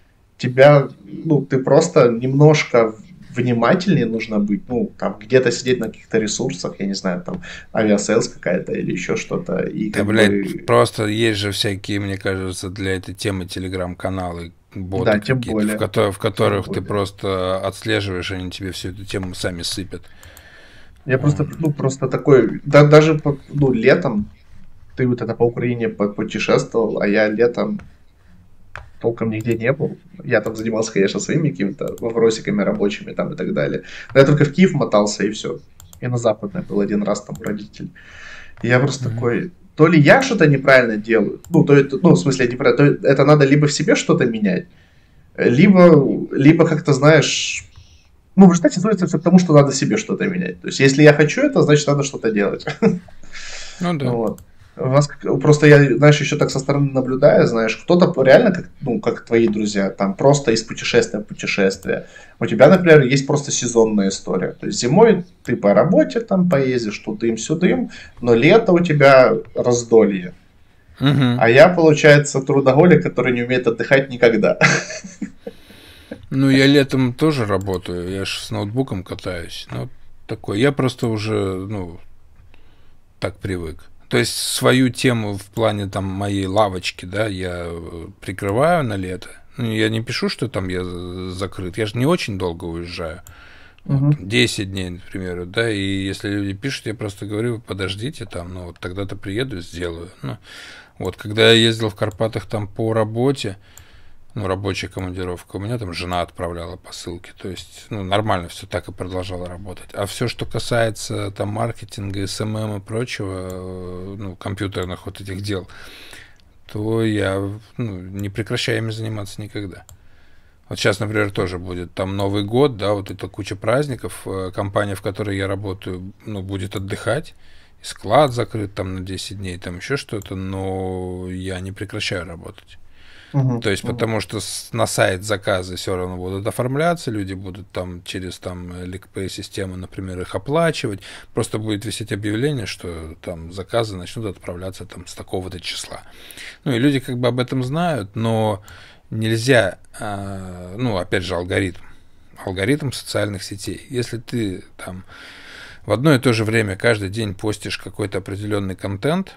Ну, ты просто немножко внимательнее нужно быть, ну, там, где-то сидеть на каких-то ресурсах, я не знаю, там, авиасейлс какая-то или еще что-то. И да, блядь, просто есть же всякие, мне кажется, для этой темы телеграм-каналы, боты, да, какие-то, в которых ты просто отслеживаешь, они тебе всю эту тему сами сыпят. Я просто такой, да, даже ну, летом ты вот это по Украине путешествовал, а я летом толком нигде не был. Я там занимался, конечно, своими какими-то вопросиками рабочими там и так далее. Но я только в Киев мотался и все. И на Западное был один раз там у родителей. И я просто такой, то ли я что-то неправильно делаю, ну, в смысле, неправильно, то это надо либо в себе что-то менять, либо как-то, знаешь, ну, в результате сводится все к тому, что надо себе что-то менять. То есть, если я хочу это, значит, надо что-то делать. Ну да. Вот. У нас просто я, знаешь, еще так со стороны наблюдаю, знаешь, кто-то реально, как, ну, как твои друзья, там просто из путешествия в путешествие. У тебя, например, есть просто сезонная история. То есть зимой ты по работе там поездишь, тудым-сюдым, но лето у тебя раздолье. Угу. А я, получается, трудоголик, который не умеет отдыхать никогда. Ну, я летом тоже работаю, я же с ноутбуком катаюсь. Ну, такой. Я просто уже, ну, так привык. То есть свою тему в плане там моей лавочки, да, я прикрываю на лето. Ну, я не пишу, что там я закрыт. Я же не очень долго уезжаю. Вот, Мгм. 10 дней, например, да, и если люди пишут, я просто говорю, подождите там, ну, вот тогда-то приеду и сделаю. Ну, вот, когда я ездил в Карпатах там по работе, ну, рабочая командировка, у меня там жена отправляла посылки, то есть, ну, нормально все так и продолжало работать. А все, что касается там маркетинга, СММ и прочего, ну, компьютерных вот этих дел, то я, ну, не прекращаю ими заниматься никогда. Вот сейчас, например, тоже будет там Новый год, да, вот это куча праздников, компания, в которой я работаю, ну, будет отдыхать, и склад закрыт там на 10 дней, там еще что-то, но я не прекращаю работать. Мгм. То есть, Мгм. потому что на сайт заказы все равно будут оформляться, люди будут там через там LickPay-систему, например, их оплачивать. Просто будет висеть объявление, что там заказы начнут отправляться там с такого-то числа. Ну и люди как бы об этом знают, но нельзя, ну, опять же, алгоритм социальных сетей. Если ты там в одно и то же время каждый день постишь какой-то определенный контент,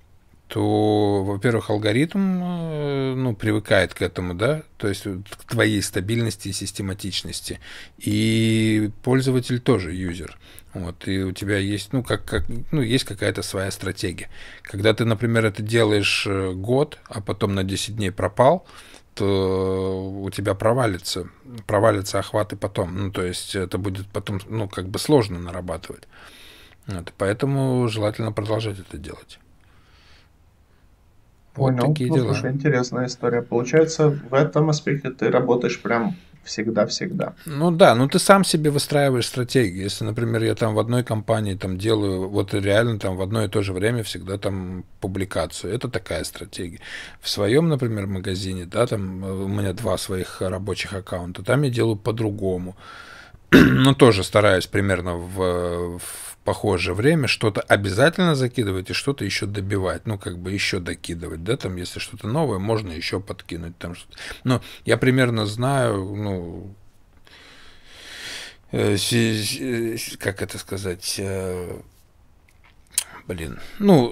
то, во-первых, алгоритм, ну, привыкает к этому, да, то есть к твоей стабильности и систематичности, и пользователь тоже юзер. Вот, и у тебя есть, ну, ну, есть какая-то своя стратегия. Когда ты, например, это делаешь год, а потом на 10 дней пропал, то у тебя провалятся охваты потом. Ну, то есть это будет потом, ну, как бы сложно нарабатывать. Вот, поэтому желательно продолжать это делать. Вот Понял. такие Ну, дела. слушай, интересная история. Получается, в этом аспекте ты работаешь прям всегда-всегда. Ну да, ну ты сам себе выстраиваешь стратегию. Если, например, я там в одной компании там делаю, вот реально там в одно и то же время всегда там публикацию, это такая стратегия. В своем, например, магазине, да, там у меня 2 своих рабочих аккаунта, там я делаю по-другому. Ну, тоже стараюсь примерно в похожее время что-то обязательно закидывать и что-то еще добивать, ну, как бы еще докидывать, да, там, если что-то новое, можно еще подкинуть там что-то. Но я примерно знаю, ну, как это сказать, блин, ну,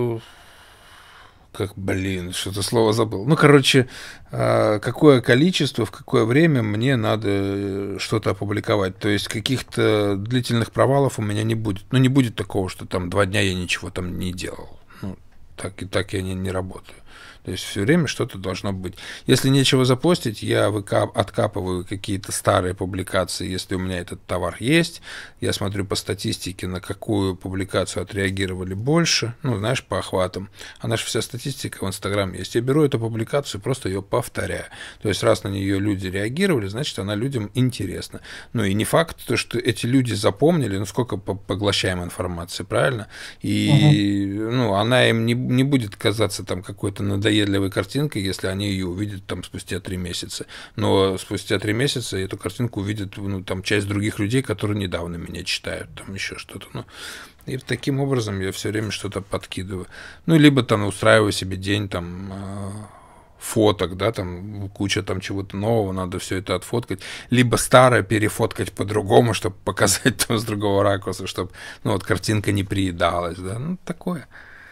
как, блин, что-то слово забыл. Ну, короче, какое количество, в какое время мне надо что-то опубликовать. То есть каких-то длительных провалов у меня не будет. Ну, не будет такого, что там 2 дня я ничего там не делал. Ну, так я не работаю. То есть все время что-то должно быть. Если нечего запостить, я откапываю какие-то старые публикации, если у меня этот товар есть. Я смотрю по статистике, на какую публикацию отреагировали больше. Ну, знаешь, по охватам. А наша вся статистика в Инстаграм есть. Я беру эту публикацию, просто ее повторяю. То есть раз на нее люди реагировали, значит, она людям интересна. Ну и не факт, что эти люди запомнили, ну сколько поглощаем информации, правильно? Мгм. И ну, она им не будет казаться там какой-то надоедливой картинкой, если они ее увидят там спустя 3 месяца. Но спустя 3 месяца эту картинку увидят, ну, там часть других людей, которые недавно меня читают, там еще что-то. Ну, и таким образом я все время что-то подкидываю. Ну, либо там устраиваю себе день там фоток, да, там куча там чего-то нового, надо все это отфоткать, либо старое перефоткать по-другому, чтобы показать там с другого ракурса, чтобы, ну, вот картинка не приедалась, да, ну, такое.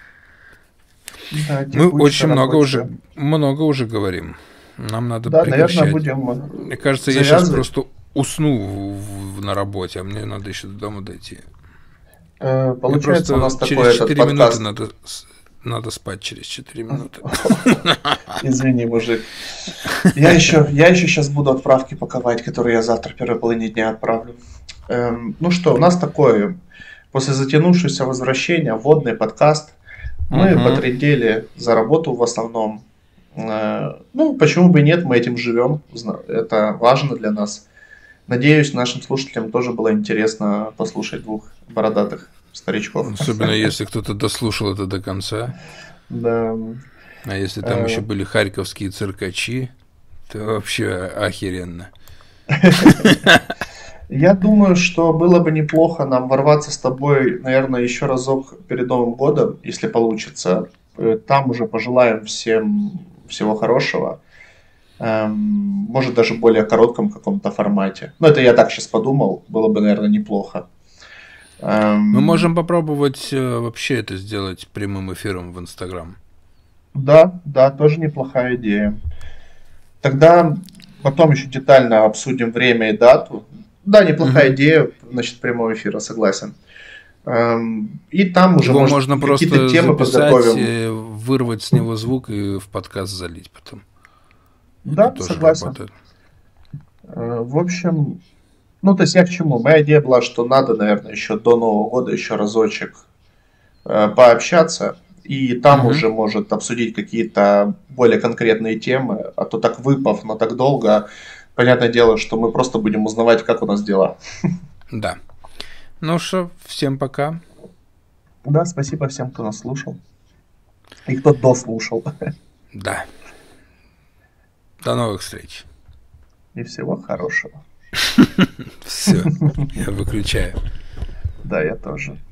Да, Мы текучка очень рабочая. много уже говорим. Нам надо Да, наверное, прекращать. будем Мне кажется, я сейчас завязывать. просто усну на работе, а мне надо еще до дома дойти. Мне Получается, у нас просто через такой этот 4 минуты подкаст. надо спать через 4 минуты. Извини, мужик. Я еще сейчас буду отправки паковать, которые я завтра в первой половине дня отправлю. Ну что, у нас такое, после затянувшегося возвращения, вводный подкаст. Мы Угу. потрендели за работу в основном. Ну, почему бы и нет, мы этим живем. Это важно для нас. Надеюсь, нашим слушателям тоже было интересно послушать двух бородатых старичков. Особенно если кто-то дослушал это до конца. Да. А если там еще были харьковские циркачи, то вообще охеренно. Я думаю, что было бы неплохо нам ворваться с тобой, наверное, еще разок перед Новым годом, если получится. Там уже пожелаем всем всего хорошего. Может, даже в более коротком каком-то формате. Но это я так сейчас подумал. Было бы, наверное, неплохо. Мы можем попробовать вообще это сделать прямым эфиром в Инстаграм. Да, тоже неплохая идея. Тогда потом еще детально обсудим время и дату. Да, неплохая идея, значит, прямого эфира, согласен. И там уже его можно какие-то просто темы записать, подготовим. вырвать с него звук и в подкаст залить потом. Да, это тоже согласен. Работает. В общем, ну, то есть я к чему? Моя идея была, что надо, наверное, еще до Нового года еще разочек пообщаться. И там уже может обсудить какие-то более конкретные темы. А то так выпав, но так долго, понятное дело, что мы просто будем узнавать, как у нас дела. Да. Ну что, всем пока. Да, спасибо всем, кто нас слушал. И кто дослушал. Да. До новых встреч. И всего хорошего. Все, я выключаю. Да, я тоже.